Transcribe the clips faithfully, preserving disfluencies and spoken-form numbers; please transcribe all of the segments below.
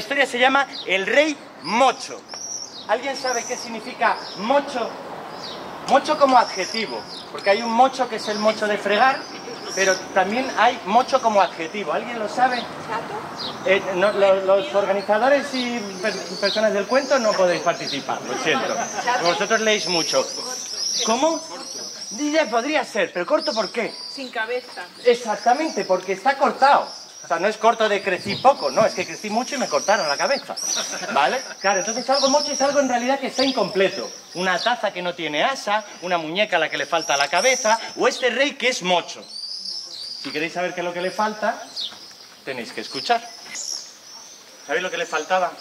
historia se llama El Rey Mocho. ¿Alguien sabe qué significa mocho? Mocho como adjetivo, porque hay un mocho que es el mocho de fregar, pero también hay mocho como adjetivo. ¿Alguien lo sabe? Eh, no, lo, los organizadores y per personas del cuento no podéis participar, lo siento. Vosotros leéis mucho. ¿Cómo? Ya podría ser, pero ¿corto por qué? Sin cabeza. Exactamente, porque está cortado. O sea, no es corto de crecí poco, no, es que crecí mucho y me cortaron la cabeza, ¿vale? Claro, entonces algo mocho es algo en realidad que está incompleto. Una taza que no tiene asa, una muñeca a la que le falta la cabeza, o este rey que es mocho. Si queréis saber qué es lo que le falta, tenéis que escuchar. ¿Sabéis lo que le faltaba?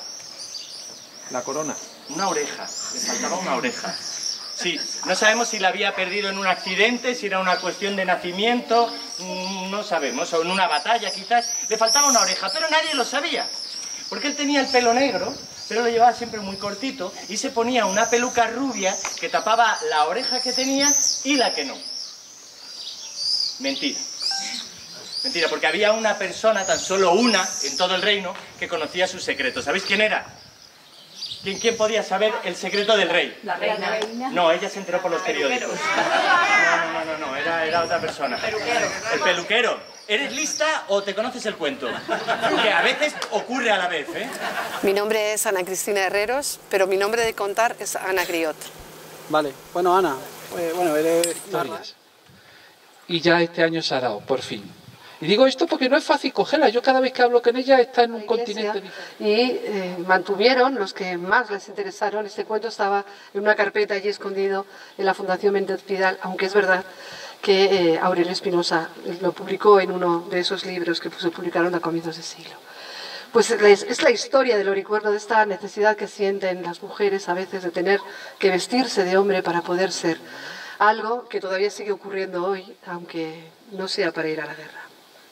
La corona. Una oreja, le faltaba una oreja. Sí, no sabemos si la había perdido en un accidente, si era una cuestión de nacimiento, no sabemos, o en una batalla quizás. Le faltaba una oreja, pero nadie lo sabía. Porque él tenía el pelo negro, pero lo llevaba siempre muy cortito, y se ponía una peluca rubia que tapaba la oreja que tenía y la que no. Mentira. Mentira, porque había una persona, tan solo una, en todo el reino, que conocía sus secretos. ¿Sabéis quién era? ¿Quién, ¿Quién podía saber el secreto del rey? La reina. No, ella se enteró por los periódicos. No, no, no, no, no, era, era otra persona. Peluquero. El peluquero. ¿Eres lista o te conoces el cuento? Que a veces ocurre a la vez, ¿eh? Mi nombre es Ana Cristina Herreros, pero mi nombre de contar es Ana Griot. Vale, bueno, Ana, eh, bueno, eres... Historias. Y ya este año se ha dado, por fin. Y digo esto porque no es fácil cogerla. Yo cada vez que hablo con ella está en un continente diferente. Y eh, mantuvieron, los que más les interesaron, este cuento estaba en una carpeta allí escondido en la Fundación Méndez Pidal, aunque es verdad que eh, Aurelio Espinosa lo publicó en uno de esos libros que se publicaron a comienzos de siglo. Pues es la historia del oricuerno, de esta necesidad que sienten las mujeres a veces de tener que vestirse de hombre para poder ser algo que todavía sigue ocurriendo hoy, aunque no sea para ir a la guerra.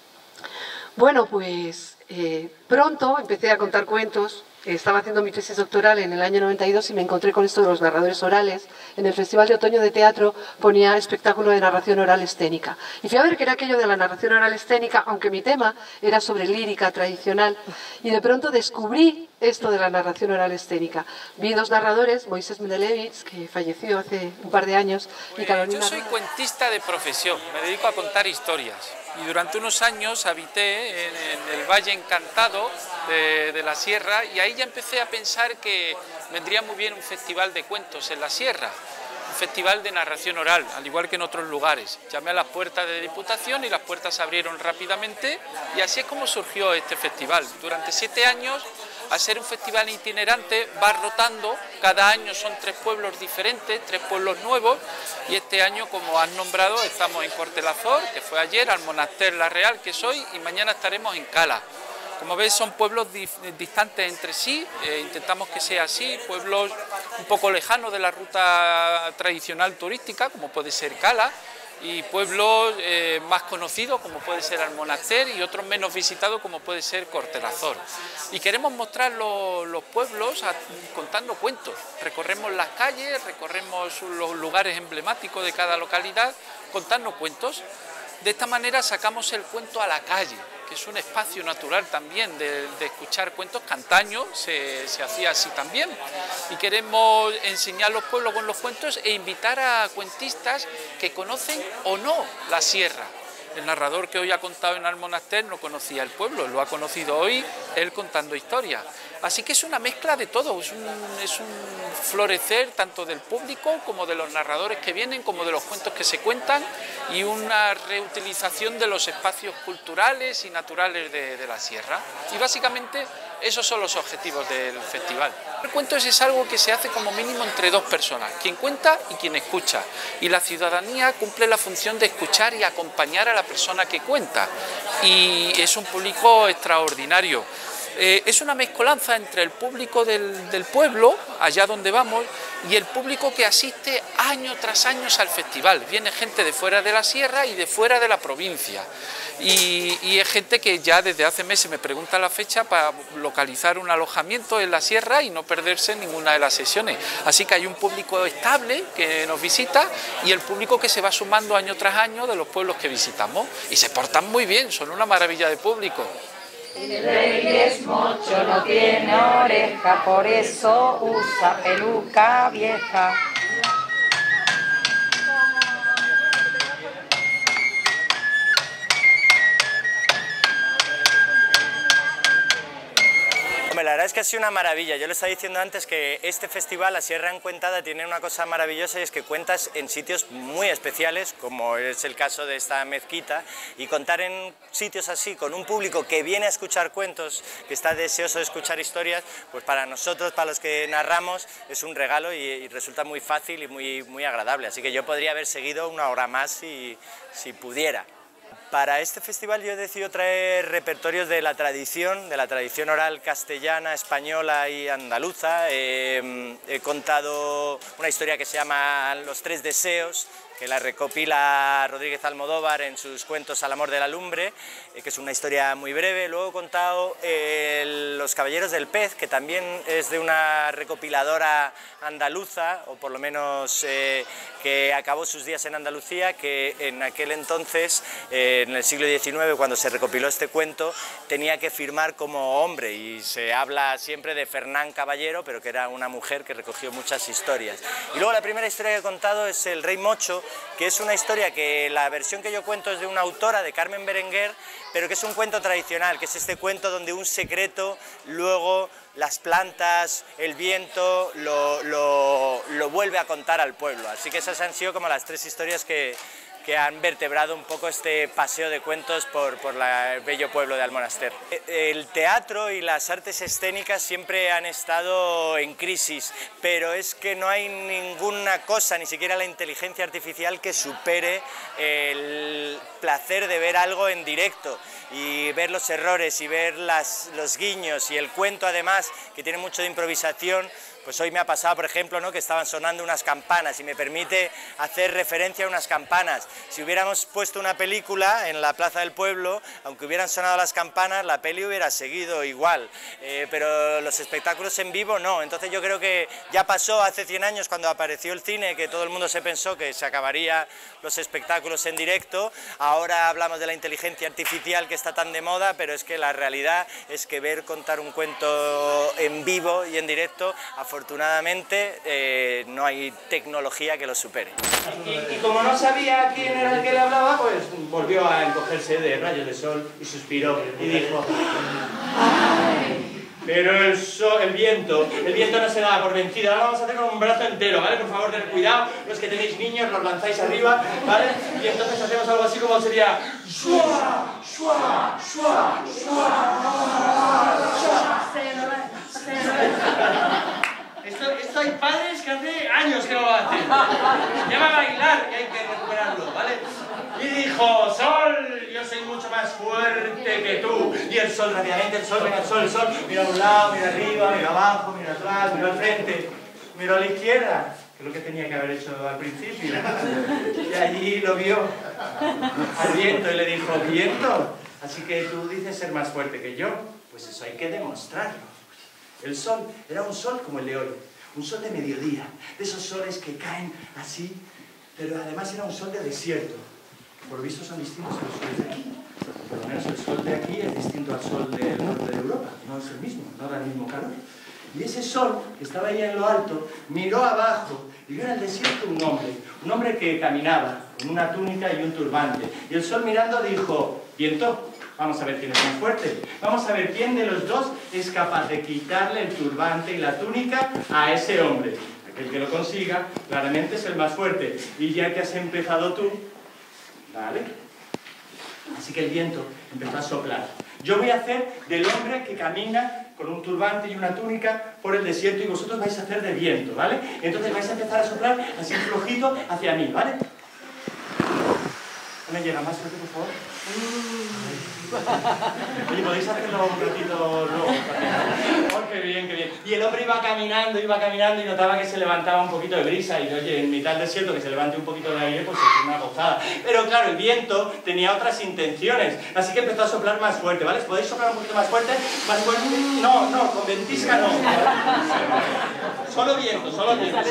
Bueno, pues eh, pronto empecé a contar cuentos. Estaba haciendo mi tesis doctoral en el año noventa y dos y me encontré con esto de los narradores orales. En el Festival de Otoño de Teatro ponía espectáculo de narración oral escénica. Y fui a ver qué era aquello de la narración oral escénica, aunque mi tema era sobre lírica tradicional. Y de pronto descubrí esto de la narración oral escénica. Vi dos narradores, Moisés Mendelevitz, que falleció hace un par de años, y Carolina... Yo soy cuentista de profesión, me dedico a contar historias. Y durante unos años habité en, en el Valle Encantado de, de la Sierra, y ahí ya empecé a pensar que vendría muy bien un festival de cuentos en la Sierra, un festival de narración oral, al igual que en otros lugares. Llamé a las puertas de Diputación y las puertas se abrieron rápidamente, y así es como surgió este festival. Durante siete años, al ser un festival itinerante, va rotando, cada año son tres pueblos diferentes, tres pueblos nuevos, y este año, como han nombrado, estamos en Cortelazor, que fue ayer, Almonaster La Real, que es hoy, y mañana estaremos en Cala. Como ves, son pueblos di distantes entre sí, eh, intentamos que sea así, pueblos un poco lejanos de la ruta tradicional turística, como puede ser Cala, y pueblos eh, más conocidos como puede ser Almonaster y otros menos visitados como puede ser Cortelazor. Y queremos mostrar lo, los pueblos a, contando cuentos. Recorremos las calles, recorremos los lugares emblemáticos de cada localidad contando cuentos. De esta manera sacamos el cuento a la calle, que es un espacio natural también de, de escuchar cuentos. Cantaño se, se hacía así también, y queremos enseñar los pueblos con los cuentos e invitar a cuentistas que conocen o no la sierra. El narrador que hoy ha contado en Almonaster no conocía el pueblo, lo ha conocido hoy él contando historias. Así que es una mezcla de todo, es un, es un florecer tanto del público como de los narradores que vienen, como de los cuentos que se cuentan, y una reutilización de los espacios culturales y naturales de, de la sierra. Y básicamente esos son los objetivos del festival. El cuento es algo que se hace como mínimo entre dos personas, quien cuenta y quien escucha. Y la ciudadanía cumple la función de escuchar y acompañar a la persona que cuenta. Y es un público extraordinario. Eh, es una mezcolanza entre el público del, del pueblo, allá donde vamos, y el público que asiste año tras año al festival. Viene gente de fuera de la sierra y de fuera de la provincia. Y, y es gente que ya desde hace meses me pregunta la fecha para localizar un alojamiento en la sierra y no perderse ninguna de las sesiones. Así que hay un público estable que nos visita y el público que se va sumando año tras año de los pueblos que visitamos. Y se portan muy bien, son una maravilla de público. El rey es mocho, no tiene oreja, por eso usa peluca vieja. La verdad es que ha sido una maravilla. Yo le estaba diciendo antes que este festival, la Sierra Encuentada, tiene una cosa maravillosa y es que cuentas en sitios muy especiales, como es el caso de esta mezquita, y contar en sitios así, con un público que viene a escuchar cuentos, que está deseoso de escuchar historias, pues para nosotros, para los que narramos, es un regalo y, y resulta muy fácil y muy, muy agradable. Así que yo podría haber seguido una hora más si, si pudiera. Para este festival yo he decidido traer repertorios de la tradición, de la tradición oral castellana, española y andaluza. Eh, he contado una historia que se llama Los Tres Deseos, que la recopila Rodríguez Almodóvar en sus cuentos Al amor de la lumbre, eh, que es una historia muy breve. Luego he contado eh, Los Caballeros del Pez, que también es de una recopiladora andaluza, o por lo menos eh, que acabó sus días en Andalucía, que en aquel entonces, eh, en el siglo diecinueve, cuando se recopiló este cuento, tenía que firmar como hombre, y se habla siempre de Fernán Caballero, pero que era una mujer que recogió muchas historias. Y luego la primera historia que he contado es El Rey Mocho, que es una historia que la versión que yo cuento es de una autora, de Carmen Berenguer, pero que es un cuento tradicional, que es este cuento donde un secreto luego las plantas, el viento, lo, lo, lo vuelve a contar al pueblo. Así que esas han sido como las tres historias que, que han vertebrado un poco este paseo de cuentos por, por la, el bello pueblo de Almonaster. El teatro y las artes escénicas siempre han estado en crisis, pero es que no hay ninguna cosa, ni siquiera la inteligencia artificial, que supere el placer de ver algo en directo y ver los errores y ver las, los guiños y el cuento, además, que tiene mucho de improvisación. Pues hoy me ha pasado, por ejemplo, ¿no?, que estaban sonando unas campanas y me permite hacer referencia a unas campanas. Si hubiéramos puesto una película en la Plaza del Pueblo, aunque hubieran sonado las campanas, la peli hubiera seguido igual, eh, pero los espectáculos en vivo no. Entonces yo creo que ya pasó hace cien años, cuando apareció el cine, que todo el mundo se pensó que se acabaría los espectáculos en directo. Ahora hablamos de la inteligencia artificial, que está tan de moda, pero es que la realidad es que ver contar un cuento en vivo y en directo, afortunadamente, eh, no hay tecnología que lo supere. Y, y como no sabía quién era el que le hablaba, pues volvió a encogerse de rayos de sol y suspiró y dijo: ¡ay! Pero el, sol, el viento, el viento no se da por vencido. Ahora vamos a hacer con un brazo entero, ¿vale? Por favor, ten cuidado, los que tenéis niños los lanzáis arriba, ¿vale? Y entonces hacemos algo así como sería: ¡shua! ¡shua! ¡shua! Esto, esto hay padres que hace años que no lo hacen. Llama a bailar, que hay que recuperarlo, ¿vale? Y dijo: sol, yo soy mucho más fuerte que tú. Y el sol, rápidamente, el sol, venga, el sol, el sol. Mira a un lado, mira arriba, mira abajo, mira atrás, mira al frente, mira a la izquierda, que es lo que tenía que haber hecho al principio. Y allí lo vio al viento y le dijo: viento, así que tú dices ser más fuerte que yo. Pues eso hay que demostrarlo. El sol era un sol como el de hoy, un sol de mediodía, de esos soles que caen así, pero además era un sol de desierto. Por lo visto son distintos a los soles de aquí. Por lo menos el sol de aquí es distinto al sol del norte de Europa, no es el mismo, no da el mismo calor. Y ese sol, que estaba ahí en lo alto, miró abajo y vio en el desierto un hombre, un hombre que caminaba con una túnica y un turbante. Y el sol, mirando, dijo: viento, vamos a ver quién es más fuerte. Vamos a ver quién de los dos es capaz de quitarle el turbante y la túnica a ese hombre. Aquel que lo consiga, claramente es el más fuerte. Y ya que has empezado tú, ¿vale? Así que el viento empezó a soplar. Yo voy a hacer del hombre que camina con un turbante y una túnica por el desierto, y vosotros vais a hacer de viento, ¿vale? Entonces vais a empezar a soplar así flojito hacia mí, ¿vale? ¿Me llega más fuerte, por favor? Oye, ¿podéis hacerlo un ratito luego? Oh, qué bien, qué bien. Y el hombre iba caminando, iba caminando y notaba que se levantaba un poquito de brisa. Y oye, en mitad del desierto, que se levante un poquito de aire, pues es una gozada. Pero claro, el viento tenía otras intenciones, así que empezó a soplar más fuerte, ¿vale? ¿Podéis soplar un poquito más fuerte? ¿Más fuerte? No, no, con ventisca no. Solo viento, solo viento.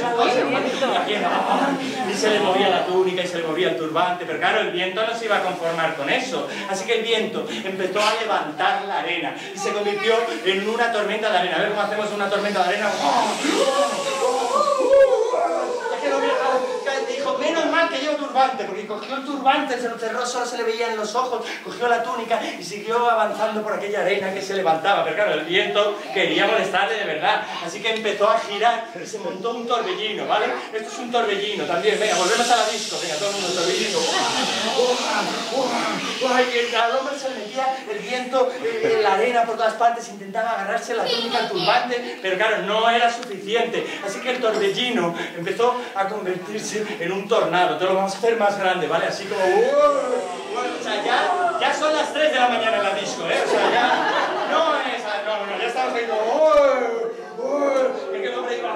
Y se le movía la túnica y se le movía el turbante, pero claro, el viento no se iba a conformar con eso. Así que el viento empezó a levantar la arena y se convirtió en una tormenta de arena. A ver cómo hacemos una tormenta de arena. Dijo, menos mal que llevo turbante, porque cogió el turbante, se lo cerró, solo se le veían los ojos, cogió la túnica y siguió avanzando por aquella arena que se levantaba. Pero claro, el viento quería molestarle de verdad, así que empezó a girar y se montó un torbellino, ¿vale? Esto es un torbellino también. Venga, volvemos a la disco, venga, todo el mundo, torbellino. Y al hombre se le metía el viento en la arena por todas partes, intentaba agarrarse la túnica al turbante, pero claro, no era suficiente, así que el torbellino empezó a convertirse en un tornado. Te lo vamos a hacer más grande, ¿vale? Así como... Uh, uh, o sea, ya, ya son las tres de la mañana en la disco, ¿eh? O sea, ya... No es... No, no, ya estamos ahí como... Uh, uh, y que el hombre iba...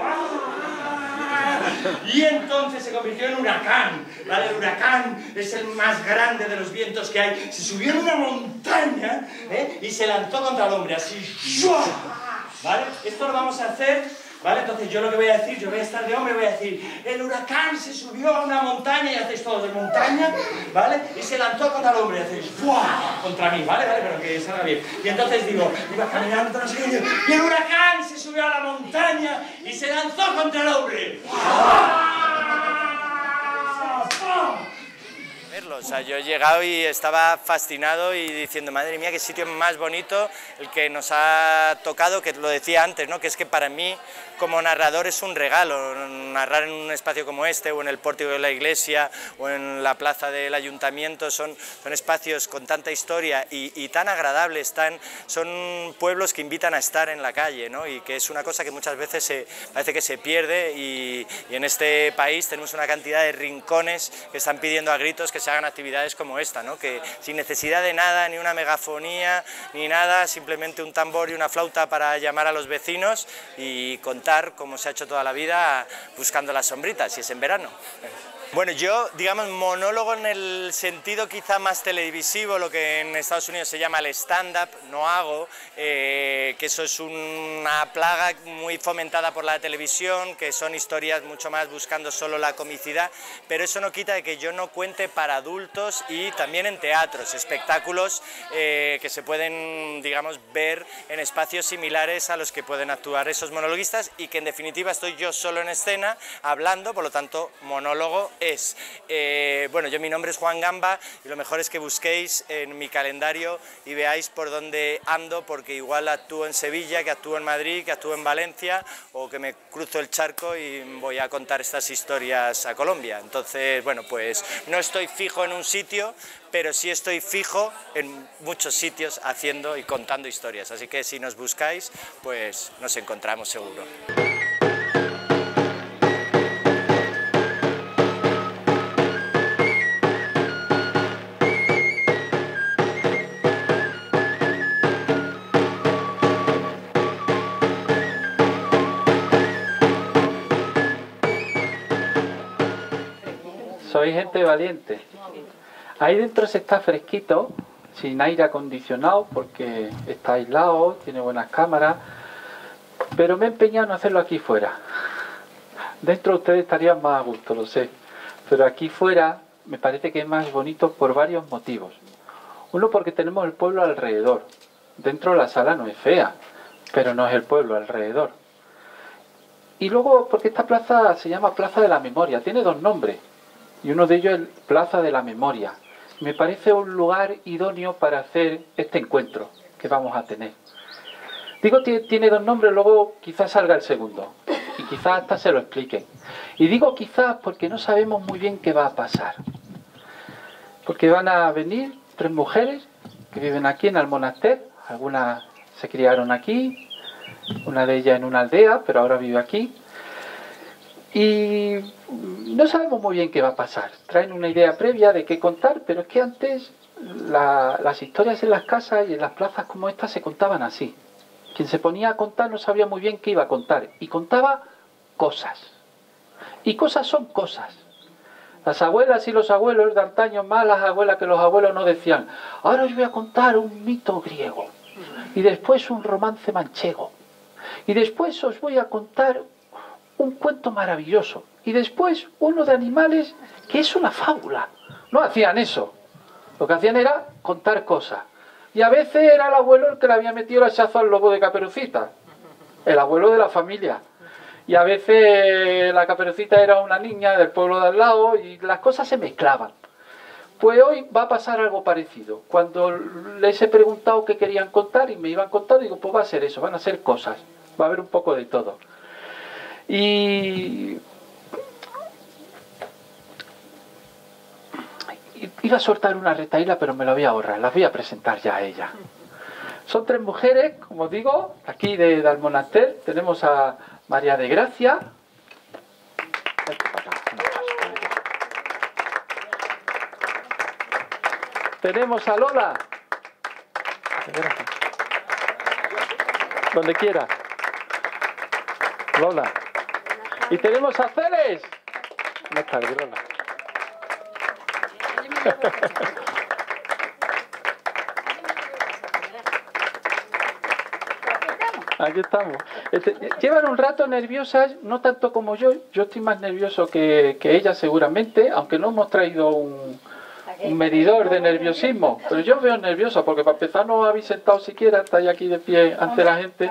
Y entonces se convirtió en huracán, ¿vale? El huracán es el más grande de los vientos que hay. Se subió en una montaña, ¿eh? Y se lanzó contra el hombre, así... ¿Vale? Esto lo vamos a hacer... ¿Vale? Entonces yo lo que voy a decir, yo voy a estar de hombre, voy a decir, el huracán se subió a una montaña, y hacéis todos de montaña, ¿vale? Y se lanzó contra el hombre, y hacéis, ¡fuah! Contra mí, ¿vale? ¿Vale? Pero que salga bien. Y entonces digo, iba caminando, no sé qué, y el huracán se subió a la montaña y se lanzó contra el hombre. O sea, yo he llegado y estaba fascinado y diciendo, madre mía, qué sitio más bonito el que nos ha tocado, que lo decía antes, ¿no? Que es que para mí, como narrador, es un regalo, narrar en un espacio como este, o en el pórtico de la iglesia, o en la plaza del ayuntamiento, son, son espacios con tanta historia y, y tan agradables, tan, son pueblos que invitan a estar en la calle, ¿no? Y que es una cosa que muchas veces se, parece que se pierde, y, y en este país tenemos una cantidad de rincones que están pidiendo a gritos que se hagan actividades como esta, ¿no? Que sin necesidad de nada, ni una megafonía, ni nada, simplemente un tambor y una flauta para llamar a los vecinos y contar, como se ha hecho toda la vida, buscando las sombritas, si es en verano. Bueno, yo, digamos, monólogo en el sentido quizá más televisivo, lo que en Estados Unidos se llama el stand-up, no hago, eh, que eso es una plaga muy fomentada por la televisión, que son historias mucho más buscando solo la comicidad, pero eso no quita de que yo no cuente para adultos y también en teatros, espectáculos eh, que se pueden, digamos, ver en espacios similares a los que pueden actuar esos monologuistas, y que en definitiva estoy yo solo en escena hablando, por lo tanto, monólogo es. Eh, bueno, yo mi nombre es Juan Gamba y lo mejor es que busquéis en mi calendario y veáis por dónde ando, porque igual actúo en Sevilla, que actúo en Madrid, que actúo en Valencia, o que me cruzo el charco y voy a contar estas historias a Colombia. Entonces, bueno, pues no estoy fijo en un sitio, pero sí estoy fijo en muchos sitios haciendo y contando historias. Así que si nos buscáis, pues nos encontramos seguro. Soy gente valiente. Ahí dentro se está fresquito, sin aire acondicionado, porque está aislado, tiene buenas cámaras, pero me he empeñado en hacerlo aquí fuera. Dentro ustedes estarían más a gusto, lo sé, pero aquí fuera me parece que es más bonito por varios motivos. Uno, porque tenemos el pueblo alrededor. Dentro la sala no es fea, pero no es el pueblo alrededor. Y luego, porque esta plaza se llama Plaza de la Memoria, tiene dos nombres. Y uno de ellos es Plaza de la Memoria. Me parece un lugar idóneo para hacer este encuentro que vamos a tener. Digo, tiene dos nombres, luego quizás salga el segundo. Y quizás hasta se lo expliquen. Y digo quizás porque no sabemos muy bien qué va a pasar. Porque van a venir tres mujeres que viven aquí en Almonaster. Algunas se criaron aquí, una de ellas en una aldea, pero ahora vive aquí. Y no sabemos muy bien qué va a pasar. Traen una idea previa de qué contar, pero es que antes la, las historias en las casas y en las plazas como esta se contaban así. Quien se ponía a contar no sabía muy bien qué iba a contar, y contaba cosas. Y cosas son cosas. Las abuelas y los abuelos de antaño, más las abuelas que los abuelos, no decían: ahora os voy a contar un mito griego, y después un romance manchego, y después os voy a contar un cuento maravilloso, y después uno de animales que es una fábula. No hacían eso. Lo que hacían era contar cosas. Y a veces era el abuelo el que le había metido el hachazo al lobo de Caperucita, el abuelo de la familia. Y a veces la Caperucita era una niña del pueblo de al lado y las cosas se mezclaban. Pues hoy va a pasar algo parecido. Cuando les he preguntado qué querían contar y me iban contando, digo, pues va a ser eso, van a ser cosas, va a haber un poco de todo. Y iba a soltar una retahíla, pero me la voy a ahorrar, las voy a presentar ya a ella. Son tres mujeres, como digo, aquí de, de Almonaster. Tenemos a María de Gracia. Tenemos a Lola. Donde quiera. Lola. Y tenemos a Celes. Buenas tardes, Lola. Aquí estamos. Este, llevan un rato nerviosas, no tanto como yo. Yo estoy más nervioso que, que ella seguramente, aunque no hemos traído un, un medidor de nerviosismo. Pero yo veo nerviosa, porque para empezar no habéis sentado siquiera, estáis aquí de pie ante la gente.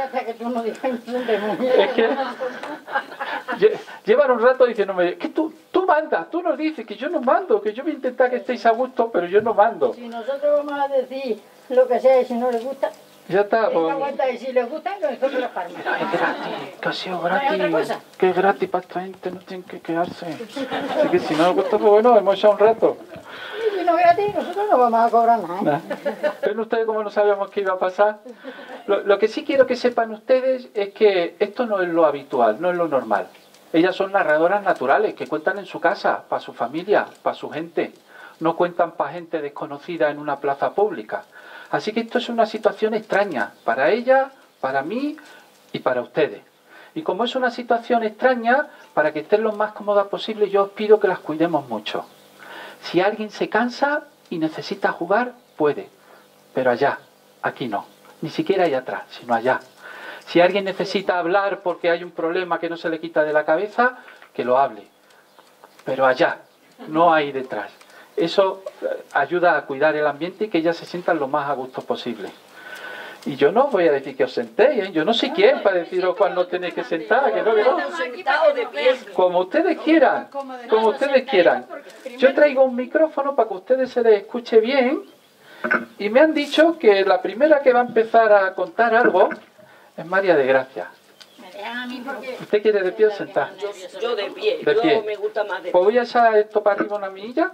Es que llevan un rato diciéndome, que tú, tú mandas, tú nos dices que yo no mando, que yo voy a intentar que estéis a gusto, pero yo no mando. Si nosotros vamos a decir lo que sea y si no les gusta... Ya está. Pues... y si les gusta, nosotros los paramos. Pero es gratis, que ha sido gratis. Que es gratis para esta gente, no tienen que quedarse. Así que si no les gusta, pues bueno, hemos echado un rato. Y si no es gratis, nosotros no vamos a cobrar nada. ¿eh? Nah. ¿Ven ustedes cómo no sabíamos qué iba a pasar? Lo, lo que sí quiero que sepan ustedes es que esto no es lo habitual, no es lo normal. Ellas son narradoras naturales, que cuentan en su casa, para su familia, para su gente. No cuentan para gente desconocida en una plaza pública. Así que esto es una situación extraña para ella, para mí y para ustedes. Y como es una situación extraña, para que estén lo más cómodas posible, yo os pido que las cuidemos mucho. Si alguien se cansa y necesita jugar, puede. Pero allá, aquí no. Ni siquiera allá atrás, sino allá. Si alguien necesita hablar porque hay un problema que no se le quita de la cabeza, que lo hable. Pero allá, no ahí detrás. Eso ayuda a cuidar el ambiente y que ellas se sientan lo más a gusto posible. Y yo no os voy a decir que os sentéis, ¿eh? Yo no sé quién para deciros cuándo tenéis que sentar, que no, que no. Como ustedes quieran, como ustedes quieran. Yo traigo un micrófono para que a ustedes se les escuche bien y me han dicho que la primera que va a empezar a contar algo es María de Gracia. ¿Usted quiere de pie o sentar? Yo, yo de pie, de pie. Yo me gusta más de pie. Pues voy a echar esto para arriba una milla.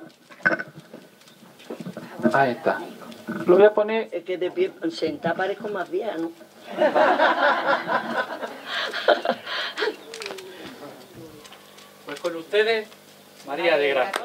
Ahí está. Lo voy a poner... Es que de pie, sentar parezco más vieja, ¿no? Pues con ustedes, María de Gracia.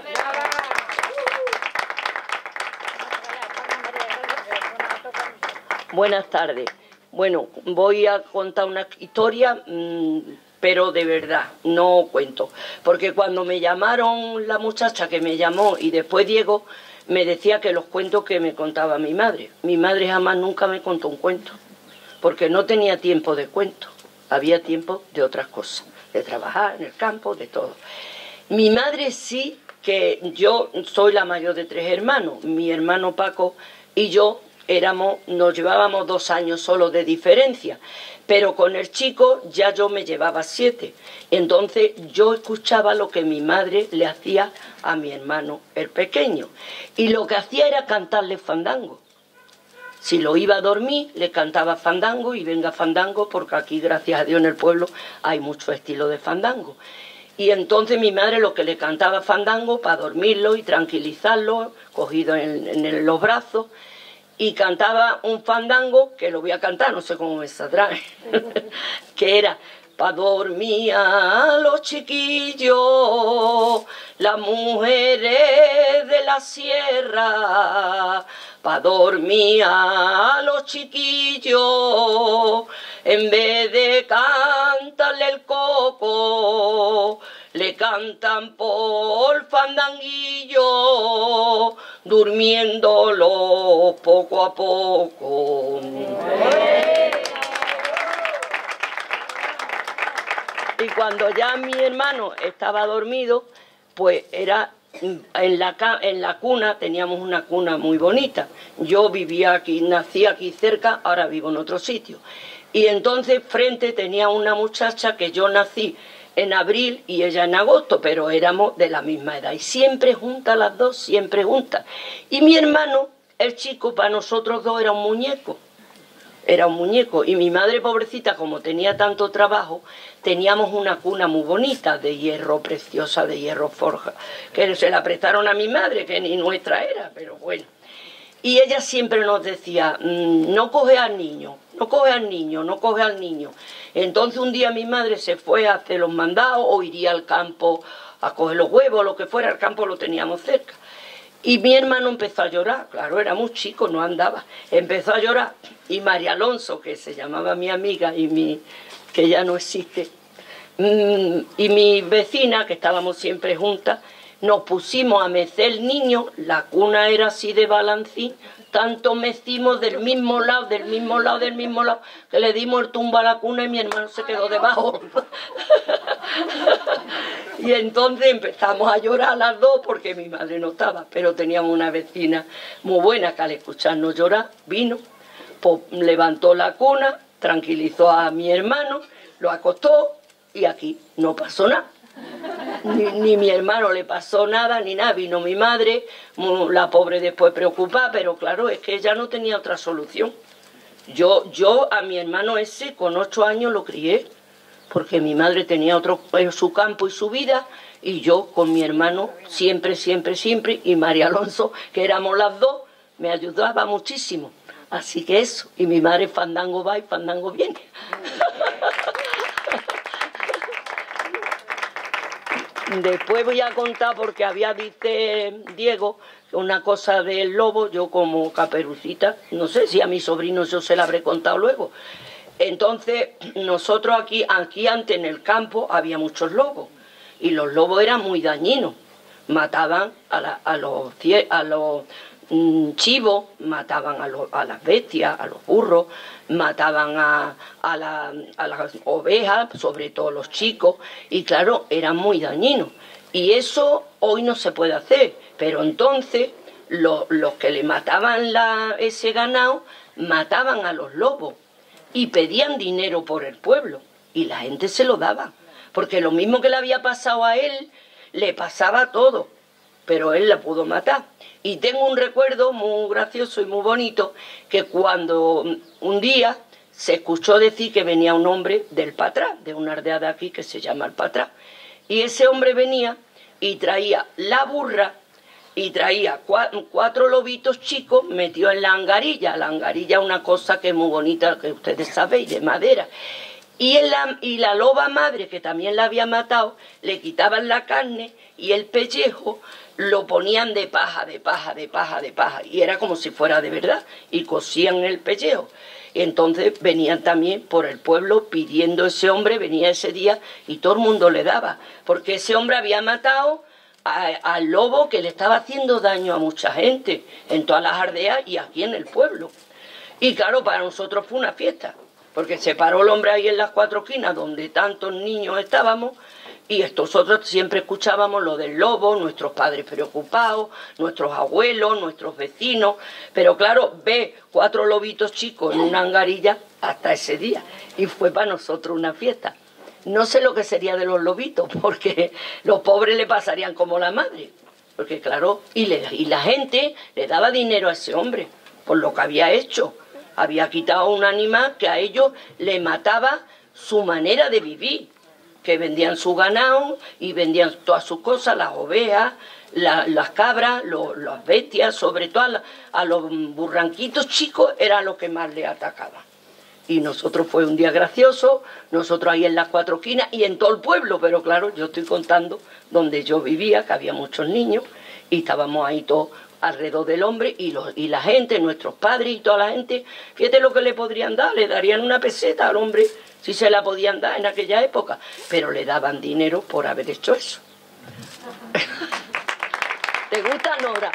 Buenas tardes. Bueno, voy a contar una historia, mmm, pero de verdad, no cuento. Porque cuando me llamaron, la muchacha que me llamó y después Diego, me decía que los cuentos que me contaba mi madre. Mi madre jamás nunca me contó un cuento, porque no tenía tiempo de cuento. Había tiempo de otras cosas, de trabajar en el campo, de todo. Mi madre sí, que yo soy la mayor de tres hermanos. Mi hermano Paco y yo éramos, nos llevábamos dos años solo de diferencia, pero con el chico ya yo me llevaba siete. Entonces yo escuchaba lo que mi madre le hacía a mi hermano el pequeño, y lo que hacía era cantarle fandango. Si lo iba a dormir, le cantaba fandango y venga fandango, porque aquí, gracias a Dios, en el pueblo hay mucho estilo de fandango. Y entonces mi madre lo que le cantaba fandango para dormirlo y tranquilizarlo, cogido en, en los brazos, y cantaba un fandango, que lo voy a cantar, no sé cómo me saldrá, que era: pa' dormir a los chiquillos, las mujeres de la sierra, pa' dormir a los chiquillos, en vez de cantarle el coco, le cantan por fandanguillo, durmiéndolo poco a poco. Y cuando ya mi hermano estaba dormido, pues era en la, en la cuna, teníamos una cuna muy bonita. Yo vivía aquí, nací aquí cerca, ahora vivo en otro sitio. Y entonces frente tenía una muchacha que yo nací en abril y ella en agosto, pero éramos de la misma edad. Y siempre juntas las dos, siempre juntas. Y mi hermano, el chico, para nosotros dos era un muñeco. Era un muñeco. Y mi madre, pobrecita, como tenía tanto trabajo, teníamos una cuna muy bonita, de hierro, preciosa, de hierro forja, que se la prestaron a mi madre, que ni nuestra era, pero bueno. Y ella siempre nos decía, no coge al niño, no coge al niño, no coge al niño. Entonces un día mi madre se fue a hacer los mandados o iría al campo a coger los huevos, lo que fuera, el campo lo teníamos cerca. Y mi hermano empezó a llorar, claro, era muy chico, no andaba. Empezó a llorar y María Alonso, que se llamaba mi amiga y mi, que ya no existe, y mi vecina, que estábamos siempre juntas, nos pusimos a mecer el niño, la cuna era así de balancín, tanto mecimos del mismo lado, del mismo lado, del mismo lado, que le dimos el tumbo a la cuna y mi hermano se quedó debajo. Y entonces empezamos a llorar las dos porque mi madre no estaba, pero teníamos una vecina muy buena que al escucharnos llorar vino, pues levantó la cuna, tranquilizó a mi hermano, lo acostó y aquí no pasó nada. Ni, ni mi hermano le pasó nada, ni nada. Vino mi madre, la pobre después preocupada, pero claro, es que ella no tenía otra solución. Yo, yo a mi hermano ese con ocho años lo crié, porque mi madre tenía otro, su campo y su vida, y yo con mi hermano siempre, siempre, siempre, y María Alonso, que éramos las dos, me ayudaba muchísimo. Así que eso, y mi madre fandango va y fandango viene. Después voy a contar, porque había, dice Diego, una cosa del lobo, yo como Caperucita, no sé si a mis sobrinos yo se la habré contado luego. Entonces, nosotros aquí, aquí antes en el campo había muchos lobos, y los lobos eran muy dañinos. Mataban a, la, a los, a los mmm, chivos, mataban a, lo, a las bestias, a los burros, mataban a, a, la, a las ovejas, sobre todo los chicos, y claro, eran muy dañinos. Y eso hoy no se puede hacer, pero entonces lo, los que le mataban la, ese ganado, mataban a los lobos y pedían dinero por el pueblo, y la gente se lo daba, porque lo mismo que le había pasado a él, le pasaba todo, pero él la pudo matar. Y tengo un recuerdo muy gracioso y muy bonito, que cuando un día se escuchó decir que venía un hombre del Patrá, de una aldea de aquí que se llama el Patrá, y ese hombre venía y traía la burra y traía cuatro, cuatro lobitos chicos metidos en la angarilla. La angarilla es una cosa que es muy bonita, que ustedes sabéis, de madera. Y, en la, y la loba madre, que también la había matado, le quitaban la carne y el pellejo lo ponían de paja, de paja, de paja, de paja, y era como si fuera de verdad, y cosían el pellejo. Y entonces venían también por el pueblo pidiendo ese hombre, venía ese día y todo el mundo le daba, porque ese hombre había matado a, al lobo que le estaba haciendo daño a mucha gente, en todas las aldeas y aquí en el pueblo. Y claro, para nosotros fue una fiesta, porque se paró el hombre ahí en las cuatro esquinas donde tantos niños estábamos, y nosotros siempre escuchábamos lo del lobo, nuestros padres preocupados, nuestros abuelos, nuestros vecinos, pero claro, ve cuatro lobitos chicos en una angarilla hasta ese día, y fue para nosotros una fiesta. No sé lo que sería de los lobitos, porque los pobres le pasarían como la madre, porque claro, y, le, y la gente le daba dinero a ese hombre por lo que había hecho. Había quitado un animal que a ellos le mataba su manera de vivir, que vendían su ganado y vendían todas sus cosas, las ovejas, la, las cabras, lo, las bestias, sobre todo a, la, a los burranquitos chicos era lo que más le atacaba. Y nosotros fue un día gracioso, nosotros ahí en las cuatro esquinas y en todo el pueblo, pero claro, yo estoy contando donde yo vivía, que había muchos niños, y estábamos ahí todos alrededor del hombre, y, los, y la gente, nuestros padres y toda la gente, fíjate lo que le podrían dar, le darían una peseta al hombre, si se la podían dar en aquella época, pero le daban dinero por haber hecho eso. ¿Te gusta, Nora?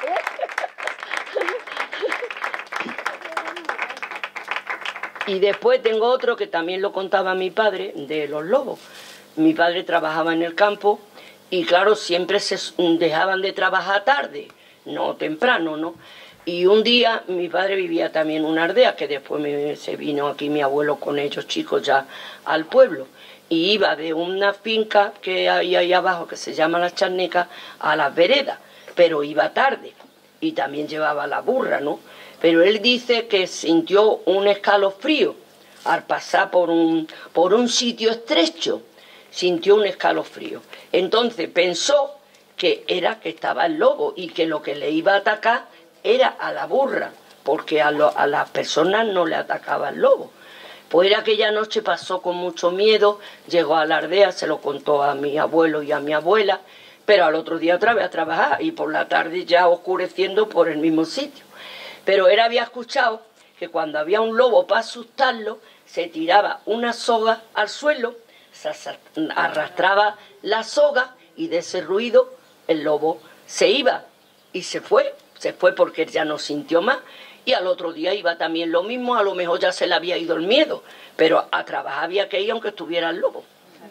Y después tengo otro que también lo contaba mi padre, de los lobos. Mi padre trabajaba en el campo y claro, siempre se dejaban de trabajar tarde, no temprano, ¿no? Y un día mi padre vivía también en una aldea, que después me, se vino aquí mi abuelo con ellos chicos ya al pueblo, y iba de una finca que hay ahí abajo, que se llama La Charneca, a las veredas, pero iba tarde, y también llevaba la burra, ¿no? Pero él dice que sintió un escalofrío al pasar por un, por un sitio estrecho, sintió un escalofrío. Entonces pensó que era que estaba el lobo y que lo que le iba a atacar era a la burra, porque a, lo, a las personas no le atacaba el lobo. Pues aquella noche pasó con mucho miedo, llegó a la aldea, se lo contó a mi abuelo y a mi abuela, pero al otro día otra vez a trabajar y por la tarde ya oscureciendo por el mismo sitio. Pero él había escuchado que cuando había un lobo para asustarlo, se tiraba una soga al suelo, se arrastraba la soga y de ese ruido el lobo se iba y se fue, se fue porque él ya no sintió más. Y al otro día iba también lo mismo, a lo mejor ya se le había ido el miedo, pero a trabajar había que ir aunque estuviera el lobo.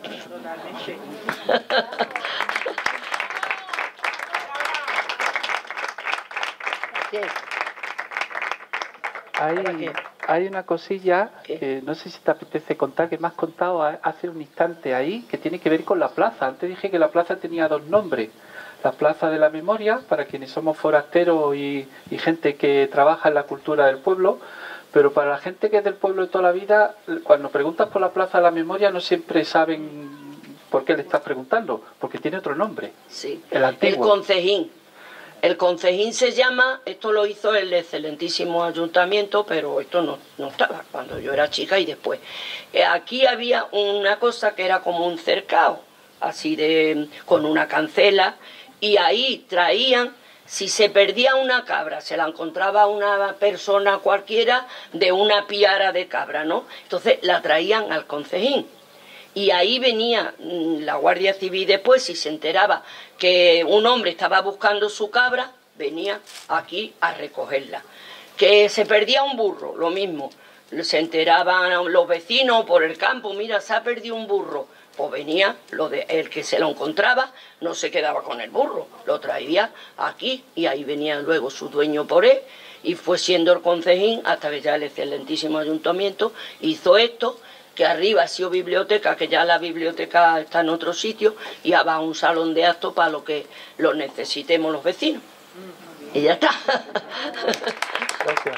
Hay, hay una cosilla que no sé si te apetece contar, que me has contado hace un instante ahí, que tiene que ver con la plaza. Antes dije que la plaza tenía dos nombres. La Plaza de la Memoria, para quienes somos forasteros y, y gente que trabaja en la cultura del pueblo, pero para la gente que es del pueblo de toda la vida, cuando preguntas por la Plaza de la Memoria no siempre saben por qué le estás preguntando, porque tiene otro nombre. Sí, el antiguo. El Concejín. El Concejín se llama, esto lo hizo el excelentísimo ayuntamiento, pero esto no, no estaba cuando yo era chica y después. Eh, aquí había una cosa que era como un cercado, así de con una cancela, y ahí traían, si se perdía una cabra, se la encontraba una persona cualquiera de una piara de cabra, ¿no? Entonces la traían al Concejín. Y ahí venía la Guardia Civil después, si se enteraba que un hombre estaba buscando su cabra, venía aquí a recogerla. Que se perdía un burro, lo mismo. Se enteraban los vecinos por el campo, mira, se ha perdido un burro. Pues venía, lo de, el que se lo encontraba, no se quedaba con el burro, lo traía aquí y ahí venía luego su dueño por él y fue siendo el Concejín hasta que ya el excelentísimo ayuntamiento hizo esto, que arriba ha sido biblioteca, que ya la biblioteca está en otro sitio y abajo un salón de actos para lo que lo necesitemos los vecinos. Y ya está. Gracias.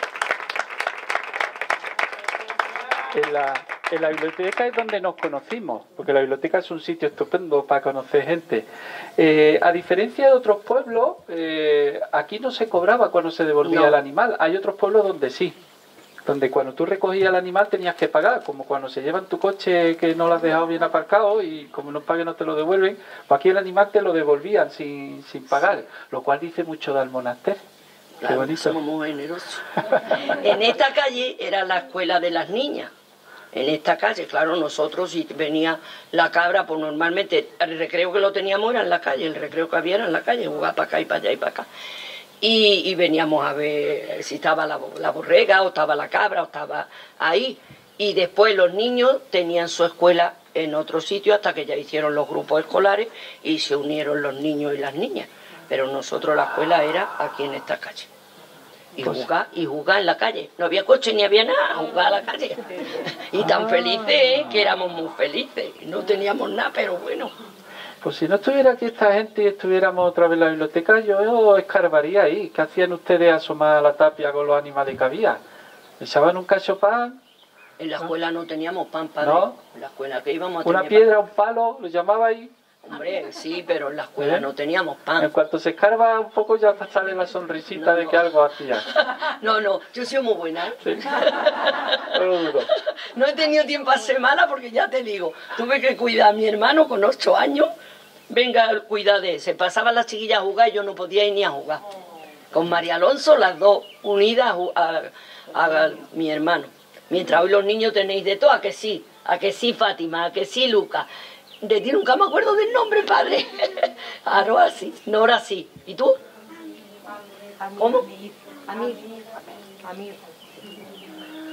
En la, en la biblioteca es donde nos conocimos, porque la biblioteca es un sitio estupendo para conocer gente. Eh, a diferencia de otros pueblos, eh, aquí no se cobraba cuando se devolvía No. el animal. Hay otros pueblos donde sí, donde cuando tú recogías el animal tenías que pagar, como cuando se llevan tu coche que no lo has dejado bien aparcado y como no pagues no te lo devuelven, pues aquí el animal te lo devolvían sin, sin pagar, lo cual dice mucho del monasterio. Qué Claro, bonito. somos muy generosos. En esta calle era la escuela de las niñas. En esta calle, claro, nosotros si venía la cabra, pues normalmente el recreo que lo teníamos era en la calle, el recreo que había era en la calle, jugaba para acá y para allá y para acá. Y, y veníamos a ver si estaba la, la borrega o estaba la cabra o estaba ahí. Y después los niños tenían su escuela en otro sitio hasta que ya hicieron los grupos escolares y se unieron los niños y las niñas. Pero nosotros la escuela era aquí en esta calle. Y jugar, y jugar en la calle. No había coche ni había nada, jugar a la calle. Y tan felices, ¿eh? Que éramos muy felices. No teníamos nada, pero bueno. Pues si no estuviera aquí esta gente y estuviéramos otra vez en la biblioteca, yo escarbaría ahí. ¿Qué hacían ustedes asomar a la tapia con los animales que había? ¿Echaban un cacho pan? En la escuela no teníamos pan, padre. ¿No? En la escuela que íbamos a ¿Una tener piedra, un palo? ¿Lo llamabais? Hombre, sí, pero en la escuela ¿Eh? no teníamos pan. En cuanto se escarba un poco ya sale la sonrisita No, de no. que algo hacía. No, no, yo soy muy buena, ¿eh? Sí. No lo dudo. No he tenido tiempo a semana porque ya te digo, tuve que cuidar a mi hermano con ocho años. Venga, cuida de él. Se pasaban las chiquillas a jugar y yo no podía ir ni a jugar. Con María Alonso, las dos unidas a, ju- a- a mi hermano. Mientras hoy los niños tenéis de todo, a que sí, a que sí Fátima, a que sí Lucas. De ti nunca me acuerdo del nombre, padre. Ahora sí, Nora sí. ¿Y tú? ¿Cómo? A mí, a mí.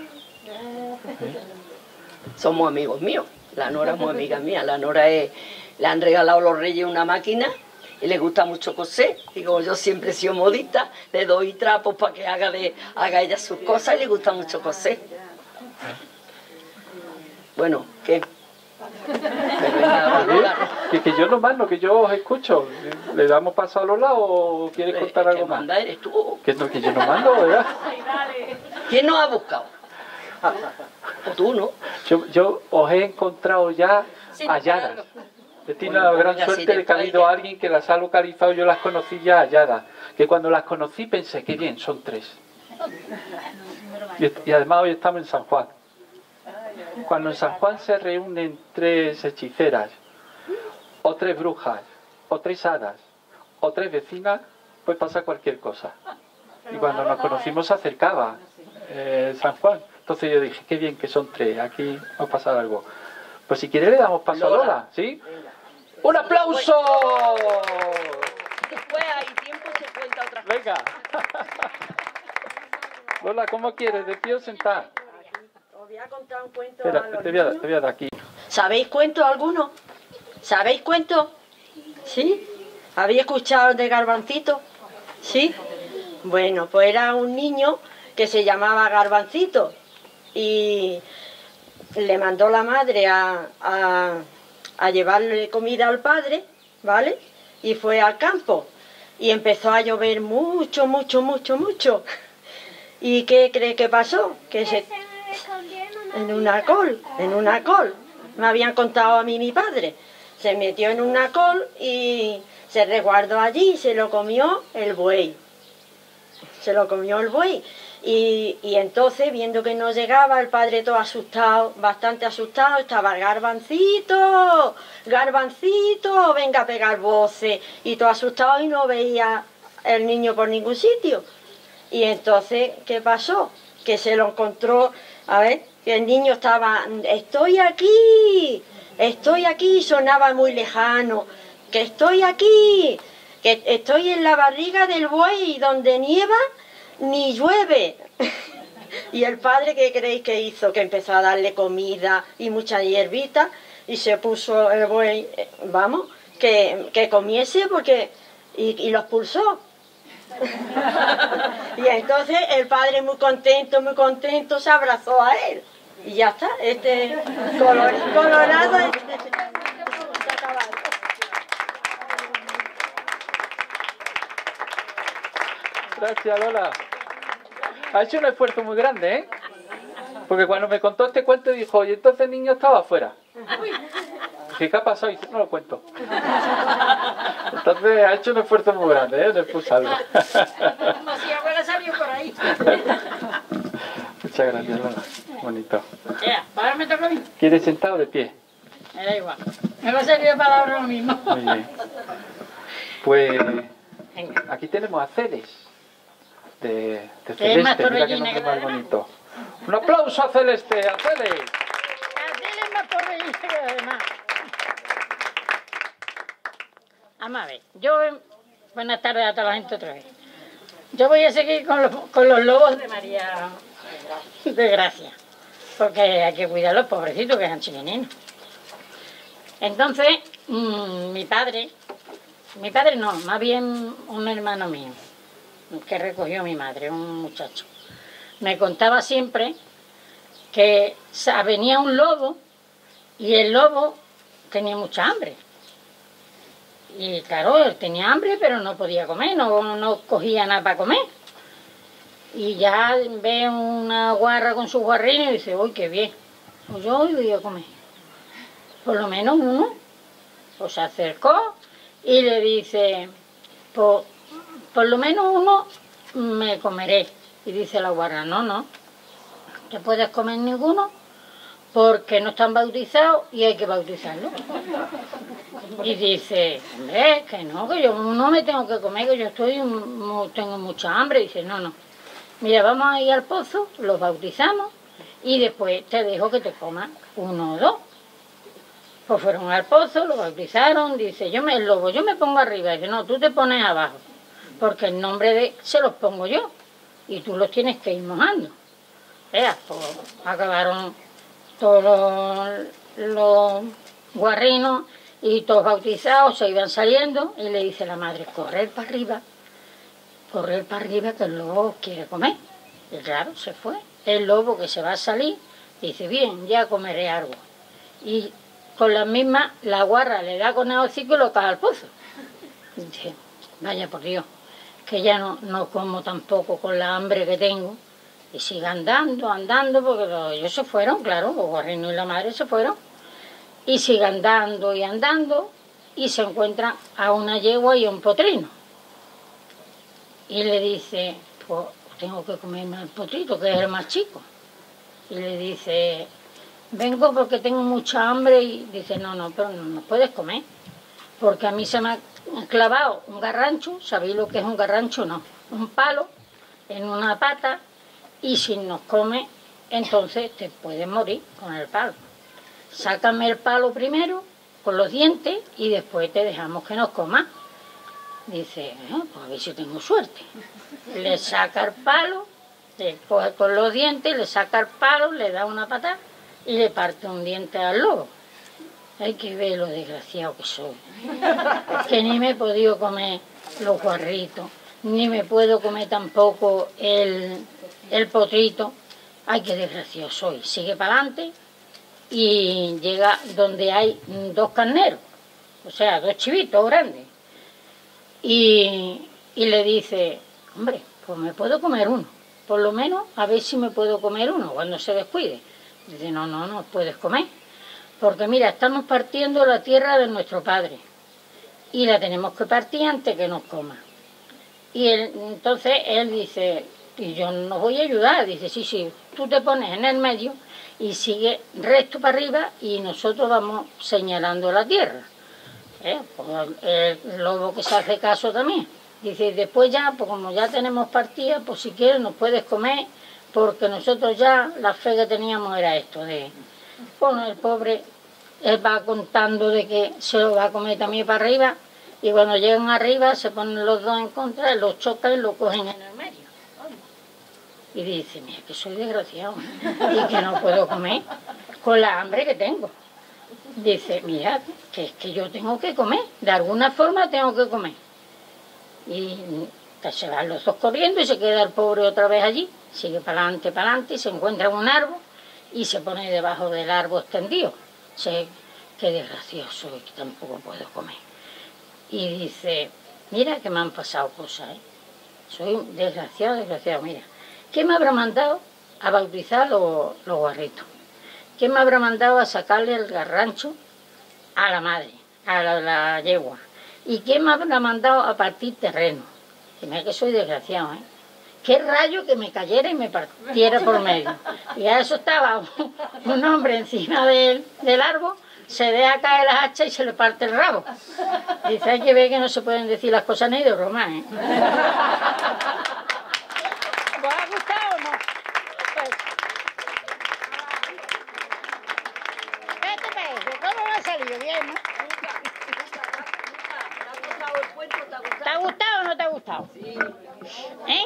Somos amigos míos. La Nora es muy amiga mía. La Nora es Le han regalado los reyes una máquina y le gusta mucho coser. Digo, yo siempre he sido modista, le doy trapos para que haga, de, haga ella sus cosas y le gusta mucho coser. Bueno, ¿qué? Que, que yo no mando, que yo os escucho. ¿Le damos paso a Lola o quieres contar algo más? Manda eres tú. Que, no, que yo no mando, ¿verdad? ¿Quién nos ha buscado? O tú, ¿no? Yo, yo os he encontrado ya halladas. He tenido la gran suerte de que ha habido alguien que las ha localizado. Yo las conocí ya halladas. Que cuando las conocí pensé, qué bien, son tres. Y, y además hoy estamos en San Juan. Cuando en San Juan se reúnen tres hechiceras, o tres brujas, o tres hadas, o tres vecinas, pues pasa cualquier cosa. Y cuando nos conocimos se acercaba eh, San Juan. Entonces yo dije, qué bien que son tres, aquí va a pasar algo. Pues si quiere le damos paso a Lola, ¿sí? ¡Un aplauso! Después hay tiempo se cuenta otra cosa. Venga. Lola, ¿cómo quieres? ¿De pie o sentada? Os voy a contar un cuento. Espera, a los te voy a, niños. te voy a dar aquí. ¿Sabéis cuentos alguno? ¿Sabéis cuentos? ¿Sí? ¿Habéis escuchado de Garbancito? ¿Sí? Bueno, pues era un niño que se llamaba Garbancito y le mandó la madre a, a, a llevarle comida al padre, ¿vale? Y fue al campo y empezó a llover mucho, mucho, mucho, mucho. ¿Y qué cree que pasó? Que se... En una col, en una col. Me habían contado a mí mi padre. Se metió en una col y se resguardó allí y se lo comió el buey. Se lo comió el buey. Y, y entonces, viendo que no llegaba, el padre todo asustado, bastante asustado, estaba Garbancito, Garbancito, venga a pegar voces. Y todo asustado y no veía el niño por ningún sitio. Y entonces, ¿qué pasó? Que se lo encontró, a ver, que el niño estaba, estoy aquí, estoy aquí, sonaba muy lejano, que estoy aquí, que estoy en la barriga del buey, donde nieva ni llueve. Y el padre, ¿qué creéis que hizo? Que empezó a darle comida y mucha hierbita y se puso el buey, vamos, que, que comiese porque y, y lo expulsó. Y entonces el padre muy contento, muy contento, se abrazó a él. Y ya está, este color, colorado este, se ha acabado. Gracias, Lola. Ha hecho un esfuerzo muy grande, ¿eh? Porque cuando me contó este cuento dijo, oye, entonces el niño estaba afuera. ¿Qué ha pasado? Y dice, no lo cuento. Entonces ha hecho un esfuerzo muy grande, ¿eh? De expulsarlo. Como si abuela salió por ahí. Muchas gracias, Lola. Bonito. Ya, ahora me toca a mí. ¿Quieres sentado o de pie? Me da igual. Me va a servir para ahora lo mismo. Muy bien. Pues aquí tenemos a Celes. De, de Celeste, mira que nombre más bonito. Un aplauso a Celeste, a Celes. Así es más porrellista que los demás. Vamos a ver, yo... Buenas tardes a toda la gente otra vez. Yo voy a seguir con los, con los lobos de María de Gracia, porque hay que cuidar a los pobrecitos que eran chiquininos. Entonces, mmm, mi padre, mi padre no, más bien un hermano mío, que recogió mi madre, un muchacho, me contaba siempre que venía un lobo y el lobo tenía mucha hambre. Y claro, él tenía hambre, pero no podía comer, no, no cogía nada para comer. Y ya ve una guarra con su guarrino y dice, uy, qué bien, pues yo hoy voy a comer. Por lo menos uno, pues se acercó y le dice, pues por lo menos uno me comeré. Y dice la guarra, no, no, no puedes comer ninguno porque no están bautizados y hay que bautizarlos. Y dice, hombre, que no, que yo no me tengo que comer, que yo estoy tengo mucha hambre. Y dice, no, no, mira, vamos a ir al pozo, los bautizamos y después te dejo que te comas uno o dos. Pues fueron al pozo, lo bautizaron, dice, yo me, el lobo, yo me pongo arriba. Dice, no, tú te pones abajo, porque el nombre de se los pongo yo y tú los tienes que ir mojando. Vea, pues acabaron todos los, los guarrinos Y todos bautizados se iban saliendo y le dice la madre, correr para arriba, correr para arriba que el lobo quiere comer. Y claro, se fue. El lobo que se va a salir, dice, bien, ya comeré algo. Y con la misma, la guarra le da con el hocico y lo cae al pozo. Y dice, vaya por Dios, que ya no, no como tampoco con la hambre que tengo. Y sigue andando, andando, porque los, ellos se fueron, claro, los guarrinos y la madre se fueron. Y sigue andando y andando, y se encuentran a una yegua y a un potrino. Y le dice, pues tengo que comerme al potrito, que es el más chico. Y le dice, vengo porque tengo mucha hambre, y dice, no, no, pero no nos puedes comer, porque a mí se me ha clavado un garrancho, ¿sabéis lo que es un garrancho? No, un palo en una pata, y si nos come, entonces te puedes morir con el palo. Sácame el palo primero con los dientes y después te dejamos que nos coma. Dice, eh, pues a ver si tengo suerte. Le saca el palo, le coge con los dientes, le saca el palo, le da una patada y le parte un diente al lobo. Hay que ver lo desgraciado que soy. Que ni me he podido comer los guarritos, ni me puedo comer tampoco el, el potrito. Ay, qué desgraciado soy. Sigue para adelante y llega donde hay dos carneros, o sea, dos chivitos grandes. Y, y le dice, hombre, pues me puedo comer uno, por lo menos a ver si me puedo comer uno cuando se descuide. Dice, no, no, no puedes comer, porque mira, estamos partiendo la tierra de nuestro padre y la tenemos que partir antes que nos coma. Y él, entonces él dice, y yo no voy a ayudar, dice, sí, sí, tú te pones en el medio y sigue recto para arriba y nosotros vamos señalando la tierra. ¿Eh? Pues el lobo que se hace caso también. Dice, después ya, pues como ya tenemos partida, pues si quieres nos puedes comer, porque nosotros ya la fe que teníamos era esto de... Bueno, el pobre, él va contando de que se lo va a comer también para arriba, y cuando llegan arriba se ponen los dos en contra, los chocan y lo cogen en el medio. Y dice, mira, que soy desgraciado, ¿eh? Y que no puedo comer con la hambre que tengo. Dice, mira, que es que yo tengo que comer, de alguna forma tengo que comer. Y se van los dos corriendo y se queda el pobre otra vez allí, sigue para adelante, para adelante, y se encuentra en un árbol y se pone debajo del árbol extendido. Sé, qué desgraciado soy, que tampoco puedo comer. Y dice, mira que me han pasado cosas, ¿eh? Soy un desgraciado, desgraciado, mira. ¿Quién me habrá mandado a bautizar los, los guarritos? ¿Quién me habrá mandado a sacarle el garrancho a la madre, a la, la yegua? ¿Y quién me habrá mandado a partir terreno? Y mira que soy desgraciado, ¿eh? Qué rayo que me cayera y me partiera por medio. Y a eso estaba un, un hombre encima del, del árbol, se deja caer las hachas y se le parte el rabo. Dice, hay que ver que no se pueden decir las cosas ni de broma, ¿eh? ¿Os ha gustado o no? Pues, ¿qué te parece? ¿Cómo me ha salido? Bien, ¿no? ¿Te ha gustado o no te ha gustado? Sí. ¿Eh?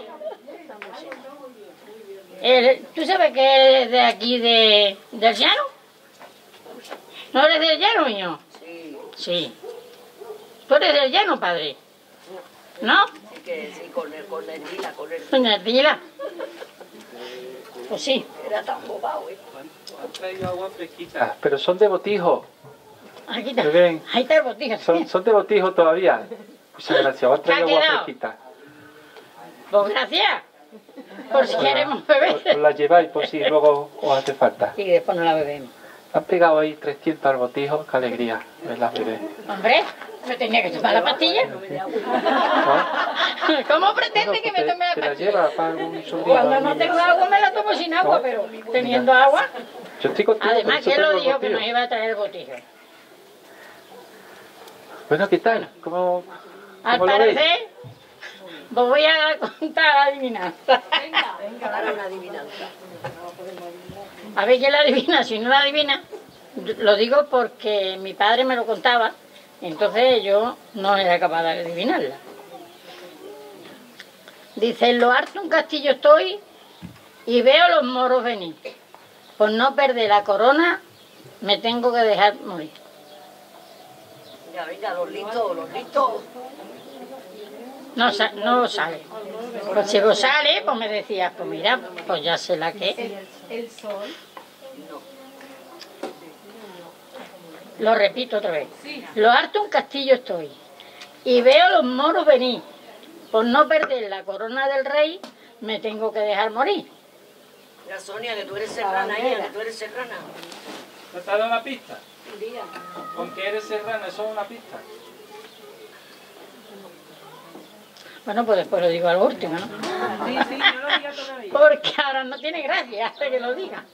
El, ¿Tú sabes que eres de aquí, de, del llano? ¿No eres del llano, niño? Sí. Sí. ¿Tú eres del llano, padre? ¿No? Sí, que sí, con el, con el Dila, con el... ¿Con el Dila? Pues sí. Era tan bobado, ¿eh? Han traído agua fresquita, pero son de botijo. Aquí está. Ven. Ahí está el botijo. Son, son de botijo todavía. Muchas gracias. Han traído agua quedado? fresquita. Pues gracias. Por si queremos beber. Os, os la lleváis por si luego os hace falta. Y después no la bebemos. Han pegado ahí trescientos al botijo. Qué alegría verlas beber. Hombre, me tenía que tomar la pastilla. ¿No? ¿Cómo pretende Bueno, que pues me tome la te, te la pastilla? lleva para algún sobrino. Cuando no tengo agua me la tomo sin agua, ¿No? pero teniendo agua... Yo estoy contigo, Además por eso que él lo tengo el dijo que botillo. nos iba a traer el botillo. Bueno, ¿qué tal? ¿Cómo, Al cómo lo veis? parecer, os voy a contar la adivinanza. Venga, venga, dale una adivinanza. A ver quién la adivina. Si no la adivina, lo digo porque mi padre me lo contaba, entonces yo no era capaz de adivinarla. Dice, en lo alto un castillo estoy y veo los moros venir. Por no perder la corona, me tengo que dejar morir. Venga, venga, los listos, los listos. No, sa no sale. Pues si vos sale, pues me decías, pues mira, pues ya sé la que es. El sol. Lo repito otra vez. Lo harto un castillo estoy. Y veo los moros venir. Por no perder la corona del rey, me tengo que dejar morir. Mira, Sonia, que tú eres serrana, hija, que tú eres serrana. ¿No te ha dado una pista? ¿Con que eres serrana? ¿Eso es una pista? Bueno, pues después lo digo al último, ¿no? Sí, sí, no lo digas todavía. Porque ahora no tiene gracia hasta que lo diga.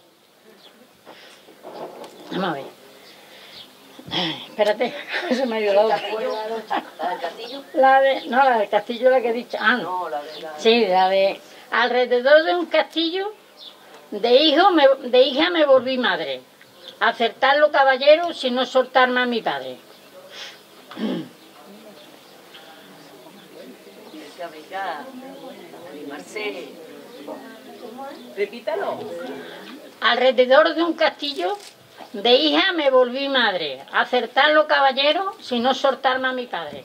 Vamos a ver. Ay, espérate, se me ha ido la otra. ¿La del castillo? La de, no, la del castillo la que he dicho. Ah, no. No, la de la... Sí, la de alrededor de un castillo, de hijo me, de hija me volví madre. Acertarlo, caballero, si no soltarme a mi padre. Venga, venga. Animarse. Repítalo. Alrededor de un castillo, de hija me volví madre. Acertarlo, caballero, si no soltarme a mi padre.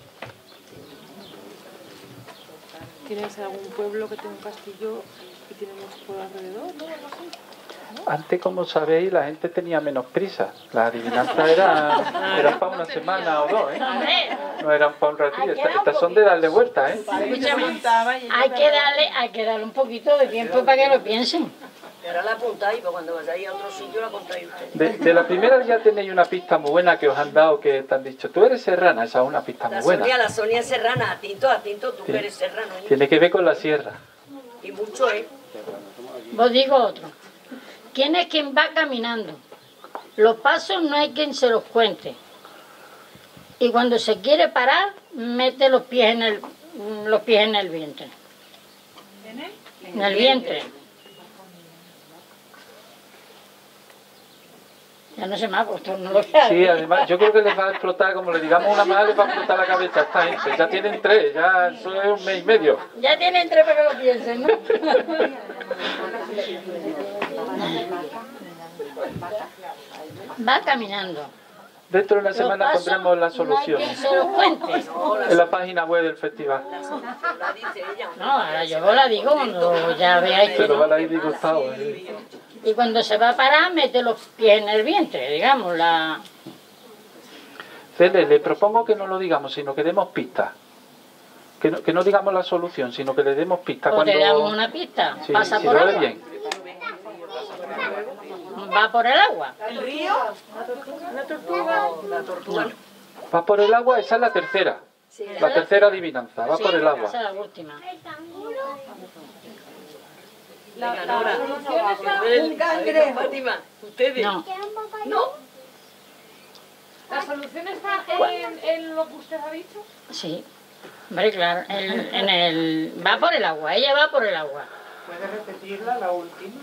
¿Tienes algún pueblo que tenga un castillo y tiene muchos pueblos alrededor? ¿No? Algo así. Antes, como sabéis, la gente tenía menos prisa. Las adivinanzas eran, eran para una semana o dos, ¿eh? No eran para un ratito. Estas, estas son de darle vuelta, ¿eh? Escúchame, hay que darle, hay que darle un poquito de tiempo para que lo piensen. Y ahora la apuntáis, pero cuando vayáis a otro sitio la contáis ustedes. De, de la primera ya tenéis una pista muy buena que os han dado, que te han dicho, tú eres serrana, esa es una pista muy La buena. Sonia, la Sonia es serrana, a tinto, a tinto, tú Sí. que eres serrano. ¿eh? Tiene que ver con la sierra. Y mucho, ¿eh? Vos digo otro. ¿Quién es quien va caminando? Los pasos no hay quien se los cuente. Y cuando se quiere parar, mete los pies en el, los pies en el vientre. En el vientre. Ya no se me ha puesto, no lo veo. Sí, además, yo creo que les va a explotar, como le digamos una más, les va a explotar la cabeza a esta gente. Ya tienen tres, ya eso es un mes y medio. Ya tienen tres para que lo piensen, ¿no? Va caminando. Dentro de una semana Los pasos pondremos la no hay solución quien se los cuente. en la página web del festival. La dice ella. No, ahora yo os la digo cuando ya veáis que Pero no. van a ir disgustados. ¿eh? Y cuando se va a parar, mete los pies en el vientre, digamos, la... Cele, le propongo que no lo digamos, sino que demos pistas. Que no, que no digamos la solución, sino que le demos pistas. O Cuando... te damos una pista, Sí, pasa si por lo ve agua. bien. Va por el agua. ¿El río? ¿Una tortuga? La tortuga. Va por el agua, esa es la tercera. La tercera adivinanza, va Sí, por el agua. esa es la última. La, la, la solución está un cangrejo. Fátima, ustedes. No, ¿No? ¿La solución está en, en lo que usted ha dicho? sí. Hombre, claro, el- en el... va por el agua, ella va por el agua. ¿Puedes repetirla, la última?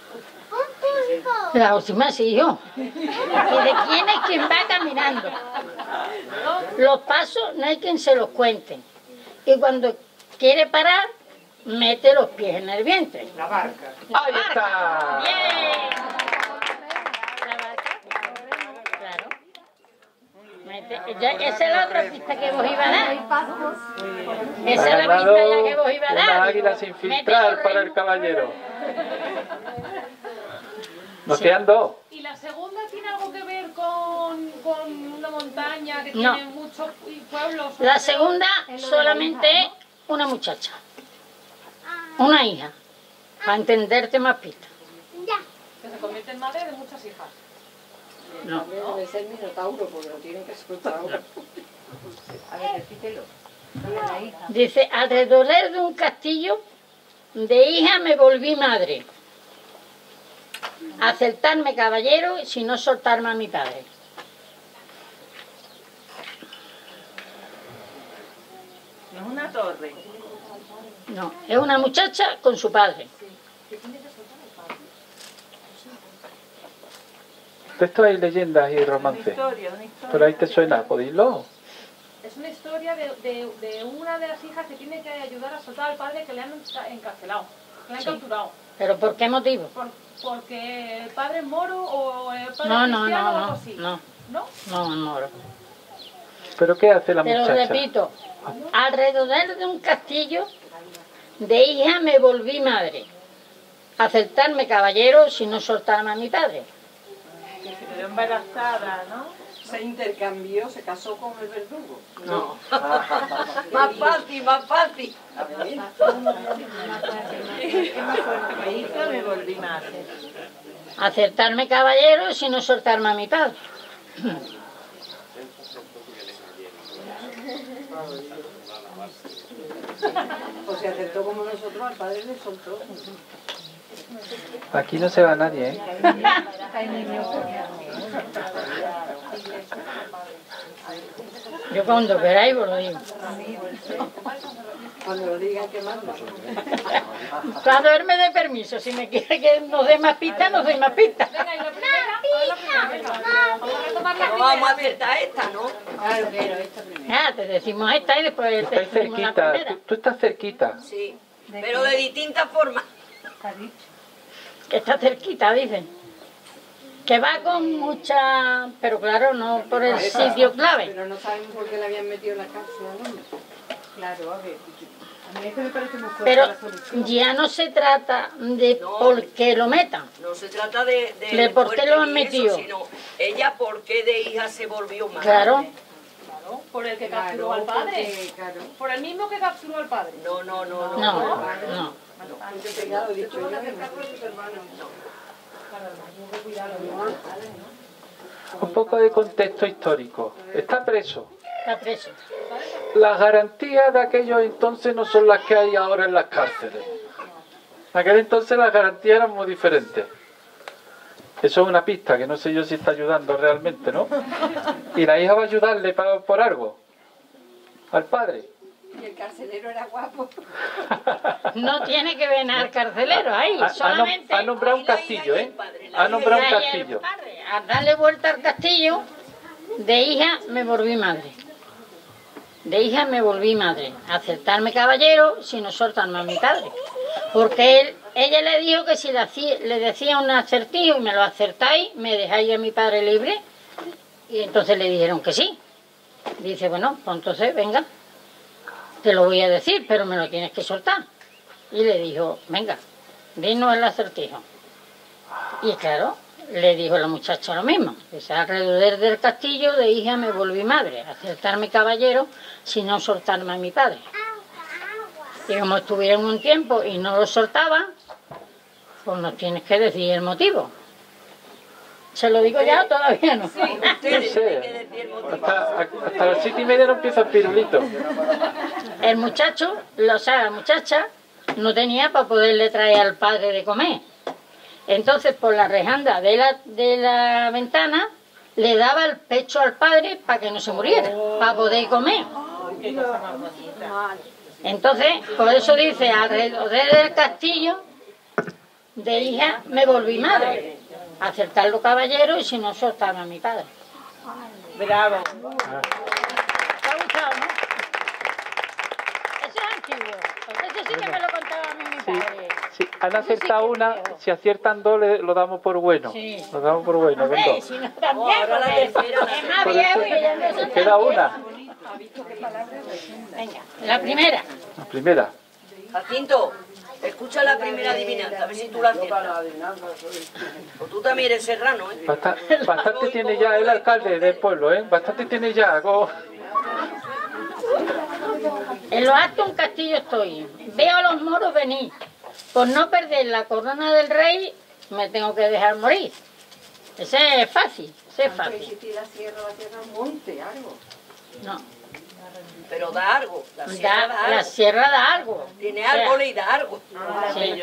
La última sí, yo. ¿Y de quién es quien va caminando? Los pasos no hay quien se los cuente. Y cuando quiere parar, mete los pies en el vientre. La barca. ¡Ahí está! ¡Bien! La barca. Claro. Mete- ya- esa es la otra pista que vos iba a dar. Esa Ha es la ganado pista ya que vos iba a dar. una águila sin Mete filtrar los para el remos. caballero. Nos quedan dos. ¿Y la segunda tiene algo que ver con, con una montaña que No. tiene muchos pueblos? La segunda solamente una muchacha. Una hija. Para entenderte más pistas. Que se convierte en madre de muchas hijas. No. Debe ser minotauro porque lo tienen que escuchar ahora. A ver, repítelo. Dice, alrededor de un castillo, de hija me volví madre. Acertarme caballero, si no soltarme a mi padre. No es una torre. No, es una muchacha con su padre. De esto hay leyendas y Una romances. historia, una historia. Por ahí te suena, ¿podéis lo? Es una historia de, de, de una de las hijas que tiene que ayudar a soltar al padre que le han enca- encarcelado, que le han Sí. capturado. ¿Pero por qué motivo? Por, porque el padre es moro o el padre No, no, cristiano o no, algo no, así. no, ¿No? no, moro. ¿Pero qué hace la Te lo muchacha? repito, alrededor de un castillo de hija me volví madre. Aceptarme caballero si no soltarme a mi padre. Que se quedó embarazada, ¿no? Se intercambió, se casó con el verdugo. No. Más fácil, más fácil. Me hizo, me volví madre. Aceptarme caballero si no soltarme a mi padre. O se aceptó como nosotros, al padre le soltó. Aquí no se va nadie, ¿eh? Yo cuando queráis vos lo digo. Cuando lo digan que manda. Cuando él me dé permiso, si me quiere que nos dé más pistas, nos doy más pistas. Venga, y la primera, vamos a retomar la No vamos a primera. acertar esta, ¿no? Claro, pero esta primera. Ah, te decimos esta y después te Estáis decimos la cerquita, primera. tú, tú estás cerquita. Sí. Pero de distintas formas. Que está cerquita, dicen. Que va con mucha... Pero claro, no por el sitio clave. Pero no sabemos por qué le habían metido en la cárcel al hombre. Claro, a ver. A mí es que me parece muy fuerte Pero la solución. ya no se trata de por qué lo metan. No se trata de, de, ¿De por qué fuerte lo han ni eso, metido? sino ella por qué de hija se volvió madre. Claro. Claro, por el que capturó al padre. porque, claro. Por el mismo que capturó al padre. No, no, no, no. No, no. Porque pegado, he dicho yo. Un poco de contexto histórico. Está preso. Está preso. Las garantías de aquellos entonces no son las que hay ahora en las cárceles. En aquel entonces las garantías eran muy diferentes. Eso es una pista que no sé yo si está ayudando realmente, ¿no? Y la hija va a ayudarle pa- por algo al padre. Y el carcelero era guapo. No tiene que venir al carcelero ahí, Ha, ha nom- solamente... ha nombrado un castillo, ¿eh? Ha nombrado un Ahí el castillo. padre, a darle vuelta al castillo, de hija me volví madre. De hija me volví madre. Aceptarme caballero, si no soltarme a mi padre. Porque él, ella le dijo que si le, hacía- le decía un acertijo y me lo acertáis, me dejáis a mi padre libre. Y entonces le dijeron que sí. Dice, bueno, pues entonces venga, te lo voy a decir, pero me lo tienes que soltar. Y le dijo, venga, dinos el acertijo. Y claro, le dijo la muchacha lo mismo. Dice, alrededor del castillo de hija me volví madre. Acertarme caballero, si no soltarme a mi padre. Y como estuvieron un tiempo y no lo soltaba, pues nos tienes que decir el motivo. ¿Se lo digo ya o todavía no? No sé. Hasta, hasta las siete y media no empieza el pirulito. El muchacho, o sea, la muchacha no tenía para poderle traer al padre de comer. Entonces, por la rejanda de la, de la ventana, le daba el pecho al padre para que no se muriera, para poder comer. Qué cosa más bonita. Entonces, por eso dice, alrededor del castillo de hija me volví madre. Acertarlo caballero y si no soltarme a mi padre. Bravo. ¿Te ha gustado, no? Eso es antiguo. Porque eso sí que me lo contaba a mí mi Sí, padre. sí, han acertado una, si aciertan dos le- lo damos por bueno. Sí. Lo damos por bueno, con Hombre, dos. si no también, ahora la porque tercera, la es más Por viejo eso y ya no se queda una. Venga, la primera. La primera. Jacinto, escucha la primera adivinanza, a ver si tú la aciertas. O tú también eres serrano, ¿eh? Basta- bastante tiene ya el alcalde del pueblo, ¿eh? Bastante tiene ya. Go. En lo alto de un castillo estoy. Veo a los moros venir. Por no perder la corona del rey, me tengo que dejar morir. Ese es fácil, ese es fácil. Si la sierra, la sierra, un monte, algo. No, Pero da algo. La sierra da, da la algo. sierra da algo. Tiene O sea, árboles y da algo. sí.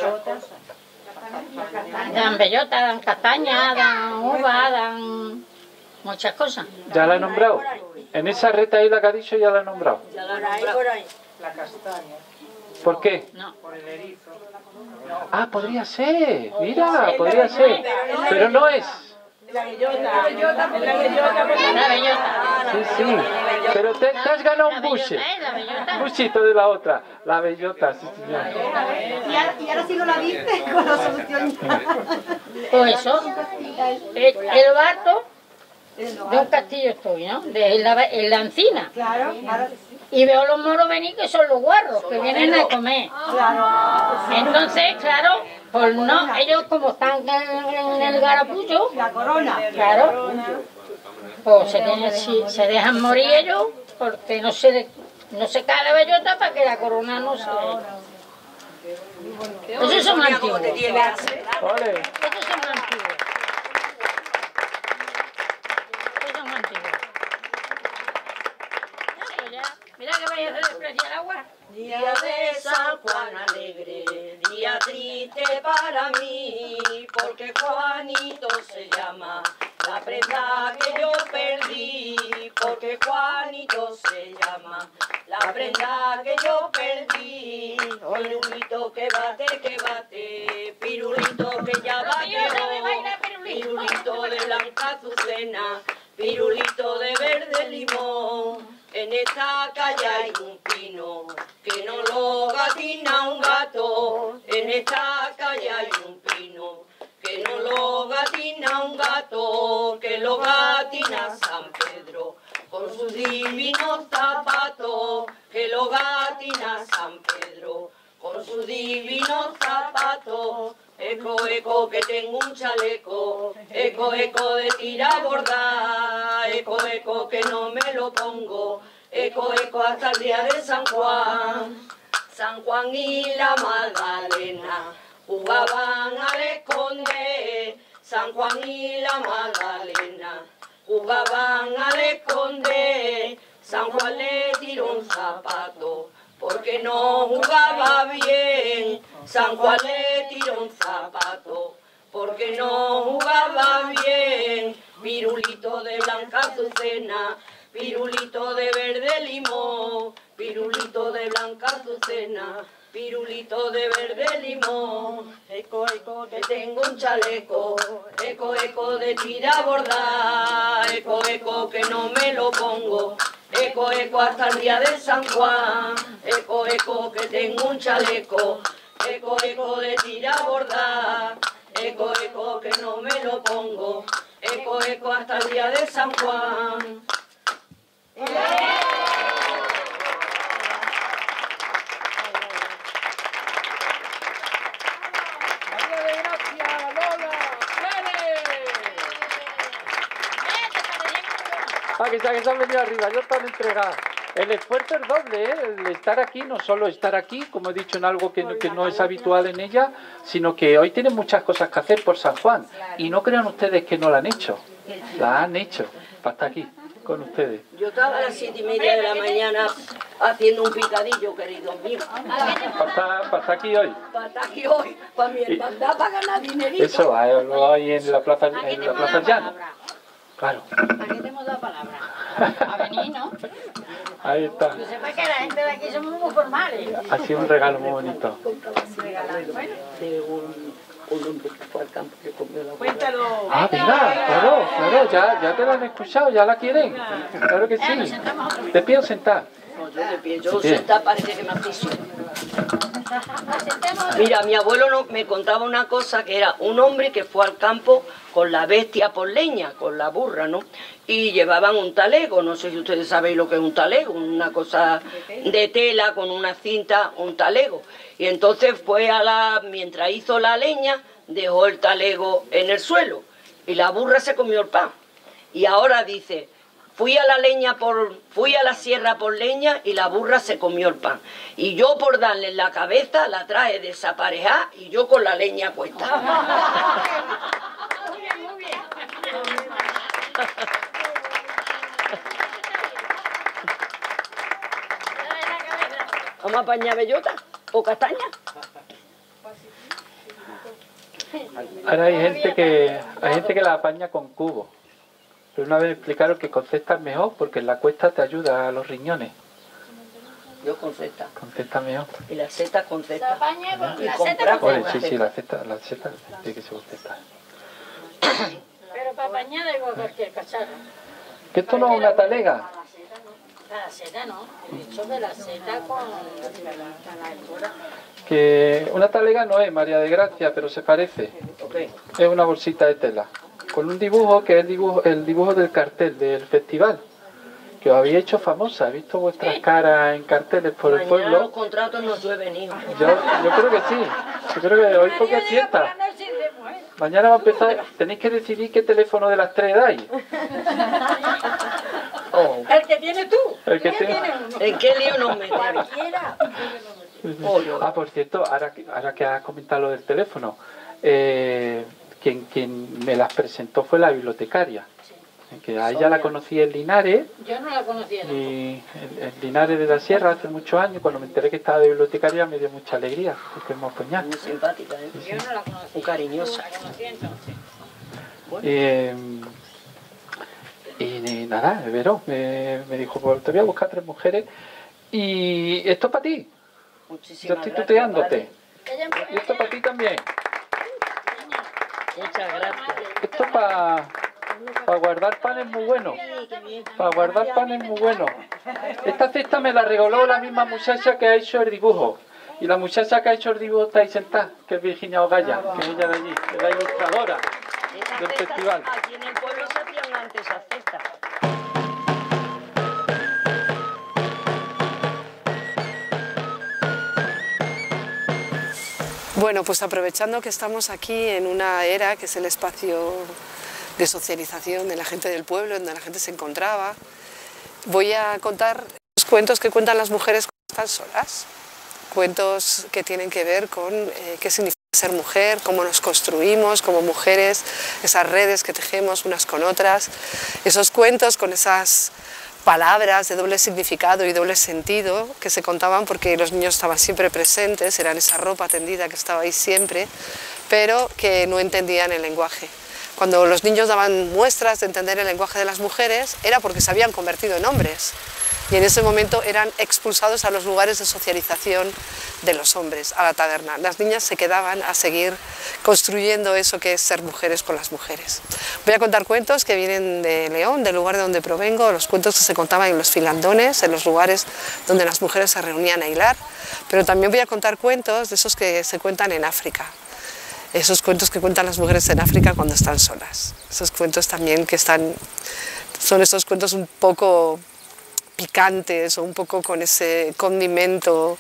Dan bellota, dan castaña, dan uva, dan muchas cosas. Ya la he nombrado. En esa reta ahí la que ha dicho ya la he nombrado. Ya la nombrado. La castaña. ¿Por qué? No, Por el erizo. Ah, podría ser. Mira, podría ser. Pero no es. La bellota. La bellota. La bellota. la bellota. Sí, sí. Pero te, te has ganado un buche. ¿Eh? La bellota. Un buchito de la otra. La bellota, sí, señor. Y ahora, y ahora sí no la viste con la solución. Pues eso, el, el barco de un castillo estoy, ¿no? De la, en la encina. Claro, claro. Y veo los moros venir, que son los guarros, que vienen a comer. Entonces, claro, pues no, ellos como están en, en el garapullo, la corona, claro, pues se, tienen, si, se dejan morir ellos, porque no se, no se cae la bellota para que la corona no se... Esos son antiguos. Esos son antiguos. Mira que vaya a despreciar el agua. Día de San Juan alegre, día triste para mí, porque Juanito se llama la prenda que yo perdí, porque Juanito se llama la prenda que yo perdí. Pirulito que bate, que bate, pirulito que ya bate, pirulito de blanca azucena, pirulito de verde limón. En esta calle hay un pino que no lo gatina un gato. En esta calle hay un pino que no lo gatina un gato, que lo gatina San Pedro con sus divinos zapatos, que lo gatina San Pedro con sus divinos zapatos. Eco, eco, que tengo un chaleco, eco, eco de tira bordar, eco, eco, que no me lo pongo, eco, eco, hasta el día de San Juan. San Juan y la Magdalena jugaban al esconde, San Juan y la Magdalena jugaban al esconde, San Juan le tiró un zapato porque no jugaba bien, San Juan le tiró un zapato porque no jugaba bien. Pirulito de blanca azucena, pirulito de verde limón, pirulito de blanca azucena, pirulito de verde limón. Eco, eco, que tengo un chaleco, eco, eco de tira bordar, eco, eco, que no me lo pongo, eco, eco, hasta el día de San Juan. Eco, eco, que tengo un chaleco, eco, eco, de tira bordar, eco, eco, que no me lo pongo, eco, eco, hasta el día de San Juan. Ah, que se han venido arriba, yo tan entregada. El esfuerzo es doble, ¿eh? El estar aquí, no solo estar aquí, como he dicho, en algo que no, que no es habitual en ella, sino que hoy tienen muchas cosas que hacer por San Juan. Y no crean ustedes que no la han hecho, la han hecho para estar aquí con ustedes. Yo estaba a las siete y media de la mañana haciendo un picadillo, queridos míos. Para estar, para estar aquí hoy. Para estar aquí hoy, para mi hermandad, para ganar dinerito. Eso, lo hay en la plaza, en la plaza Llano. Claro. ¿Para qué te hemos dado palabra? A venir, ¿no? Ahí está. Que sepa que la gente de aquí somos muy formales. Ha sido un regalo muy bonito. De un, un hombre que fue al campo que comió la Cuéntalo. Ah, venga, claro, claro, ya, ya te lo han escuchado, ya la quieren. Claro que sí. ¿Te pido sentar? No, yo de pie, yo sentar parece que me asfixio. Mira, mi abuelo no, me contaba una cosa, que era un hombre que fue al campo con la bestia por leña, con la burra, ¿no? Y llevaban un talego, no sé si ustedes sabéis lo que es un talego, una cosa de tela con una cinta, un talego. Y entonces fue a la, mientras hizo la leña, dejó el talego en el suelo y la burra se comió el pan. Y ahora dice, fui a la leña por, fui a la sierra por leña y la burra se comió el pan. Y yo por darle en la cabeza la traje desaparejada y yo con la leña puesta. Muy bien, muy bien. ¿Vamos a apañar bellota o castaña? Ahora hay gente que hay gente que la apaña con cubo. Pero una vez me explicaron que con cesta es mejor porque en la cuesta te ayuda a los riñones. Yo con cesta. Con cesta mejor. Y la seta con cesta. Se apaña con Y la comprar seta con Oye, cesta. sí, sí, la cesta, la cesta tiene que ser con cesta. Pero para apañar de cualquier cacharro. Que esto no es una talega. La seta no, he dicho que la seta con... Que una talega no es María de Gracia, pero se parece. Okay. Es una bolsita de tela. con un dibujo que es el dibujo, el dibujo del cartel del festival, que os había hecho famosa. He visto vuestras caras en carteles por Mañana el pueblo. Los contratos nos llueven, hijo. Yo, yo creo que sí. Yo creo que hoy porque es fiesta. Mañana va a empezar. Tenéis que decidir qué teléfono de las tres dais. Oh. El que tienes tú. El que tiene... ¿En qué lío nos metemos? Ah, por cierto, ahora que, ahora que has comentado lo del teléfono, eh, quien, quien me las presentó fue la bibliotecaria. Que a ella la conocí en Linares. Yo no la conocía. Y en, en Linares de la Sierra hace muchos años, cuando me enteré que estaba de bibliotecaria me dio mucha alegría, porque hemos soñado. Muy simpática, ¿eh? Yo no la conocía. Muy cariñosa. La conocí entonces. Eh, y nada, Vero me, me dijo, pues te voy a buscar tres mujeres y esto es para ti. Muchísimas Yo estoy gracias, tuteándote. padre. Y esto es para ti también. Muchas gracias. Esto es para pa guardar pan es muy bueno. Para guardar pan es muy bueno. Esta cesta me la regaló la misma muchacha que ha hecho el dibujo. Y la muchacha que ha hecho el dibujo está ahí sentada, que es Virginia Ogaya, que es ella de allí, es la ilustradora del festival. Aquí en el pueblo se hacían antes esas cestas. Bueno, pues aprovechando que estamos aquí en una era que es el espacio de socialización de la gente del pueblo, donde la gente se encontraba, voy a contar los cuentos que cuentan las mujeres cuando están solas. Cuentos que tienen que ver con eh, qué significa ser mujer, cómo nos construimos como mujeres, esas redes que tejemos unas con otras, esos cuentos con esas palabras de doble significado y doble sentido que se contaban porque los niños estaban siempre presentes, eran esa ropa tendida que estaba ahí siempre, pero que no entendían el lenguaje. Cuando los niños daban muestras de entender el lenguaje de las mujeres era porque se habían convertido en hombres y en ese momento eran expulsados a los lugares de socialización de los hombres, a la taberna. Las niñas se quedaban a seguir construyendo eso que es ser mujeres con las mujeres. Voy a contar cuentos que vienen de León, del lugar de donde provengo, los cuentos que se contaban en los filandones, en los lugares donde las mujeres se reunían a hilar, pero también voy a contar cuentos de esos que se cuentan en África. Esos cuentos que cuentan las mujeres en África cuando están solas. Esos cuentos también que están, son esos cuentos un poco picantes o un poco con ese condimento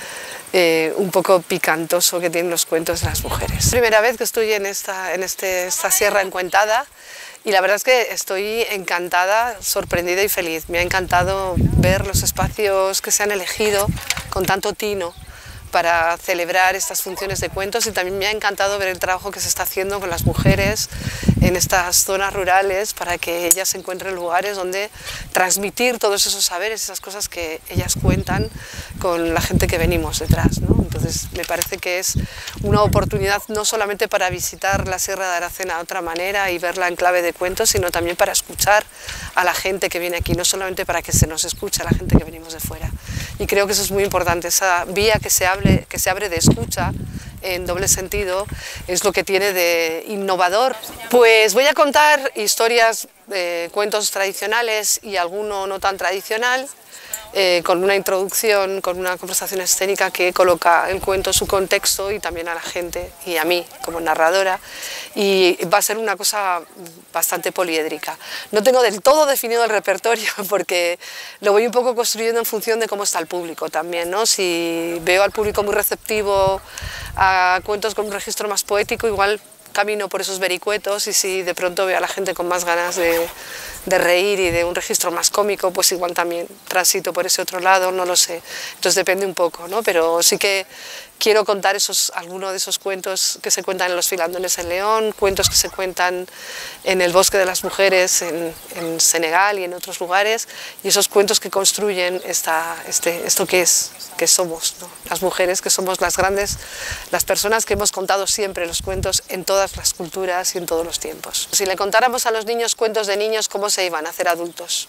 eh, un poco picantoso que tienen los cuentos de las mujeres. Primera vez que estoy en esta, en este, esta sierra encuentada y la verdad es que estoy encantada, sorprendida y feliz. Me ha encantado ver los espacios que se han elegido con tanto tino para celebrar estas funciones de cuentos y también me ha encantado ver el trabajo que se está haciendo con las mujeres en estas zonas rurales para que ellas encuentren lugares donde transmitir todos esos saberes, esas cosas que ellas cuentan con la gente que venimos detrás, ¿no? Entonces me parece que es una oportunidad no solamente para visitar la Sierra de Aracena de otra manera y verla en clave de cuentos, sino también para escuchar a la gente que viene aquí, no solamente para que se nos escuche a la gente que venimos de fuera. Y creo que eso es muy importante, esa vía que se abre, que se abre de escucha en doble sentido es lo que tiene de innovador. Pues voy a contar historias, eh, cuentos tradicionales y alguno no tan tradicional, eh, con una introducción, con una conversación escénica que coloca el cuento en su contexto y también a la gente y a mí como narradora, y va a ser una cosa bastante poliédrica. No tengo del todo definido el repertorio porque lo voy un poco construyendo en función de cómo está el público también, ¿no? Si veo al público muy receptivo a cuentos con un registro más poético, igual camino por esos vericuetos, y si de pronto veo a la gente con más ganas de, de reír y de un registro más cómico, pues igual también transito por ese otro lado, no lo sé. Entonces depende un poco, ¿no? Pero sí que quiero contar esos, algunos de esos cuentos que se cuentan en los filandones en León, cuentos que se cuentan en el Bosque de las Mujeres en, en Senegal y en otros lugares, y esos cuentos que construyen esta, este, esto que es, que somos, ¿no? Las mujeres, que somos las grandes, las personas que hemos contado siempre los cuentos en todas las culturas y en todos los tiempos. Si le contáramos a los niños cuentos de niños, ¿cómo se iban a hacer adultos?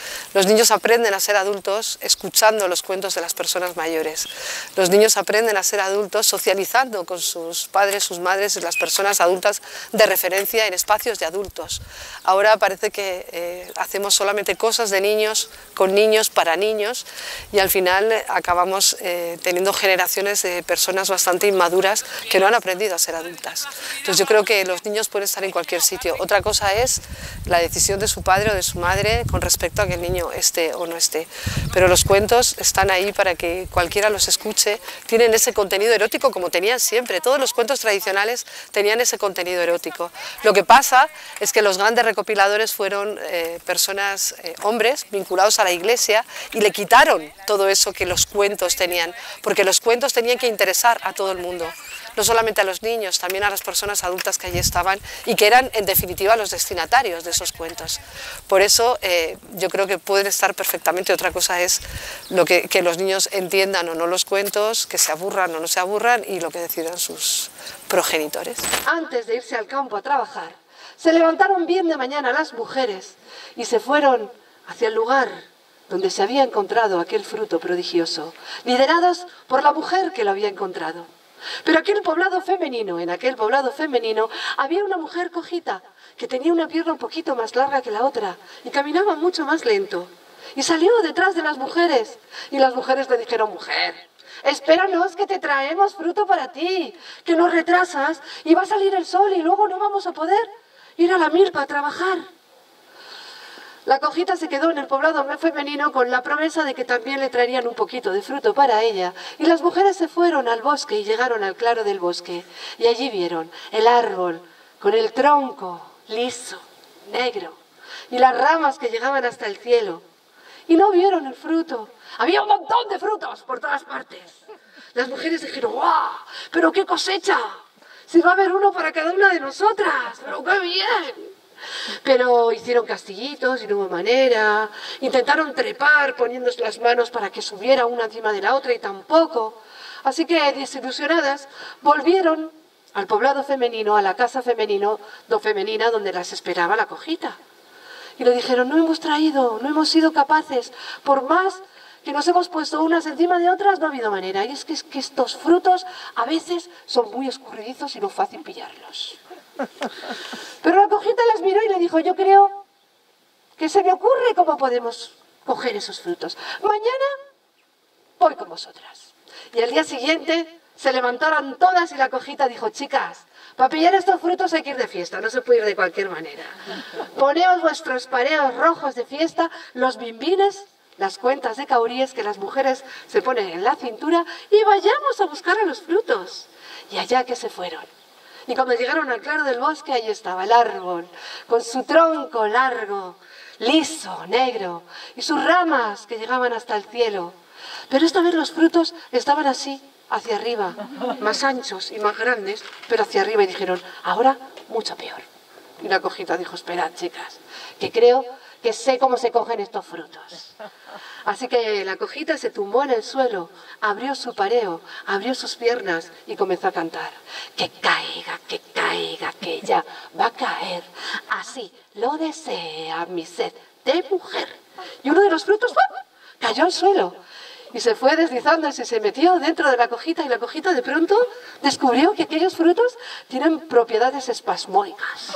Los niños aprenden a ser adultos escuchando los cuentos de las personas mayores. Los niños aprenden a ser adultos socializando con sus padres, sus madres y las personas adultas de referencia en espacios de adultos. Ahora parece que eh, hacemos solamente cosas de niños, con niños, para niños, y al final eh, acabamos eh, teniendo generaciones de personas bastante inmaduras que no han aprendido a ser adultas. Entonces yo creo que los niños pueden estar en cualquier sitio. Otra cosa es la decisión de su padre o de su madre con respecto a que el niño esté o no esté. Pero los cuentos están ahí para que cualquiera los escuche, tienen ese contenido erótico como tenían siempre. Todos los cuentos tradicionales tenían ese contenido erótico. Lo que pasa es que los grandes recopiladores fueron eh, personas, eh, hombres, vinculados a la iglesia, y le quitaron todo eso que los cuentos tenían, porque los cuentos tenían que interesar a todo el mundo. No solamente a los niños, también a las personas adultas que allí estaban y que eran en definitiva los destinatarios de esos cuentos. Por eso eh, yo creo que pueden estar perfectamente. Otra cosa es lo que, que los niños entiendan o no los cuentos, que se aburran o no se aburran, y lo que decidan sus progenitores. Antes de irse al campo a trabajar, se levantaron bien de mañana las mujeres y se fueron hacia el lugar donde se había encontrado aquel fruto prodigioso, lideradas por la mujer que lo había encontrado. Pero aquel poblado femenino, en aquel poblado femenino había una mujer cojita que tenía una pierna un poquito más larga que la otra y caminaba mucho más lento. Y salió detrás de las mujeres y las mujeres le dijeron: mujer, espéranos que te traemos fruto para ti, que nos retrasas y va a salir el sol y luego no vamos a poder ir a la milpa a trabajar. La cojita se quedó en el poblado femenino con la promesa de que también le traerían un poquito de fruto para ella, y las mujeres se fueron al bosque y llegaron al claro del bosque, y allí vieron el árbol con el tronco liso, negro, y las ramas que llegaban hasta el cielo, y no vieron el fruto. Había un montón de frutos por todas partes. Las mujeres dijeron: ¡guau! ¡Pero qué cosecha! Si va a haber uno para cada una de nosotras, ¡pero qué bien! Pero hicieron castillitos y no hubo manera, intentaron trepar poniéndose las manos para que subiera una encima de la otra y tampoco. Así que, desilusionadas, volvieron al poblado femenino, a la casa femenino, do femenina donde las esperaba la cojita. Y le dijeron: no hemos traído, no hemos sido capaces, por más que nos hemos puesto unas encima de otras, no ha habido manera. Y es que, es que estos frutos a veces son muy escurridizos y no es fácil pillarlos. Pero la cojita las miró y le dijo: yo creo que se me ocurre cómo podemos coger esos frutos. Mañana voy con vosotras. Y al día siguiente se levantaron todas y la cojita dijo: chicas, para pillar estos frutos hay que ir de fiesta, no se puede ir de cualquier manera. Poneos vuestros pareos rojos de fiesta, los bimbines, las cuentas de cauríes que las mujeres se ponen en la cintura, y vayamos a buscar a los frutos. Y allá que se fueron. Y cuando llegaron al claro del bosque, ahí estaba el árbol, con su tronco largo, liso, negro, y sus ramas que llegaban hasta el cielo. Pero esta vez los frutos estaban así, hacia arriba, más anchos y más grandes, pero hacia arriba, y dijeron: ahora mucho peor. Y la cojita dijo: esperad, chicas, que creo que sé cómo se cogen estos frutos. Así que la cojita se tumbó en el suelo, abrió su pareo, abrió sus piernas y comenzó a cantar: que caiga, que caiga, que ya va a caer, así lo desea mi sed de mujer. Y uno de los frutos ¡pum!, cayó al suelo y se fue deslizándose y se metió dentro de la cojita, y la cojita de pronto descubrió que aquellos frutos tienen propiedades espasmódicas.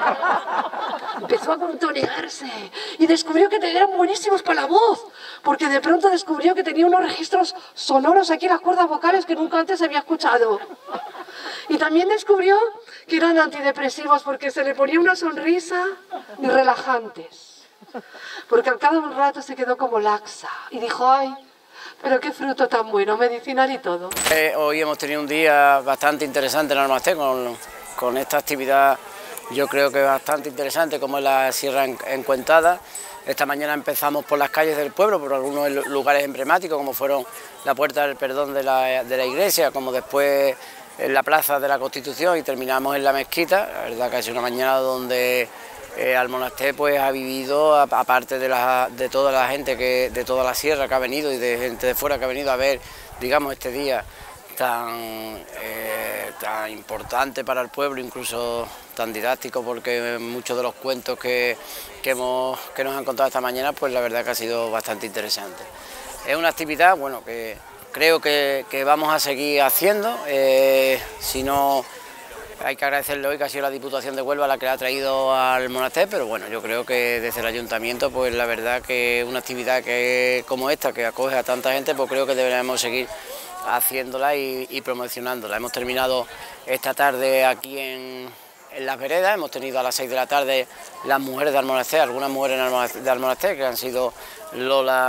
Empezó a contonearse y descubrió que eran buenísimos para la voz, porque de pronto descubrió que tenía unos registros sonoros aquí en las cuerdas vocales que nunca antes había escuchado. Y también descubrió que eran antidepresivos, porque se le ponía una sonrisa, y relajantes, porque al cabo de un rato se quedó como laxa y dijo: ay, pero qué fruto tan bueno, medicinal y todo. Eh, hoy hemos tenido un día bastante interesante en Almasté con, con esta actividad, yo creo que bastante interesante, como es la Sierra Encuentada. Esta mañana empezamos por las calles del pueblo, por algunos lugares emblemáticos, como fueron la Puerta del Perdón de la, de la iglesia, como después en la Plaza de la Constitución, y terminamos en la mezquita. La verdad que ha sido una mañana donde Eh, Almonasté pues ha vivido, aparte de, la, de toda la gente, que de toda la sierra que ha venido y de gente de fuera que ha venido a ver, digamos, este día tan, eh, tan importante para el pueblo, incluso tan didáctico, porque muchos de los cuentos que, que, hemos, que nos han contado esta mañana, pues la verdad que ha sido bastante interesante. Es una actividad, bueno, que creo que, que vamos a seguir haciendo, eh, si no... Hay que agradecerle hoy que ha sido la Diputación de Huelva la que la ha traído al monasterio, pero bueno, yo creo que desde el Ayuntamiento, pues la verdad que una actividad que como esta, que acoge a tanta gente, pues creo que deberíamos seguir haciéndola y, y promocionándola. Hemos terminado esta tarde aquí en, en Las Veredas, hemos tenido a las seis de la tarde las mujeres de Almonacé, algunas mujeres de Almonacé, que han sido Lola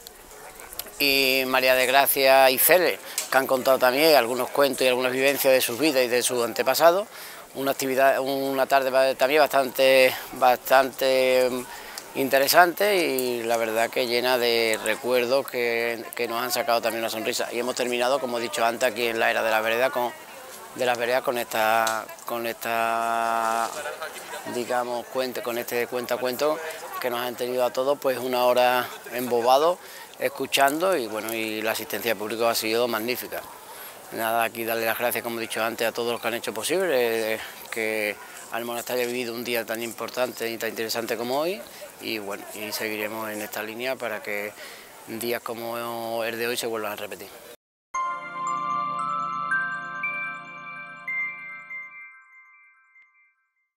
y María de Gracia y Cele, que han contado también algunos cuentos y algunas vivencias de sus vidas y de sus antepasados. Una actividad, una tarde también bastante, bastante interesante y la verdad que llena de recuerdos que, que nos han sacado también una sonrisa. Y hemos terminado, como he dicho antes, aquí en la era de la vereda con de las veredas con esta, con esta, digamos, cuente, con este cuenta cuento que nos han tenido a todos pues una hora embobados, escuchando y bueno, y la asistencia pública ha sido magnífica. Nada, aquí darle las gracias, como he dicho antes, a todos los que han hecho posible eh, que al monasterio haya vivido un día tan importante y tan interesante como hoy y bueno, y seguiremos en esta línea para que días como el de hoy se vuelvan a repetir.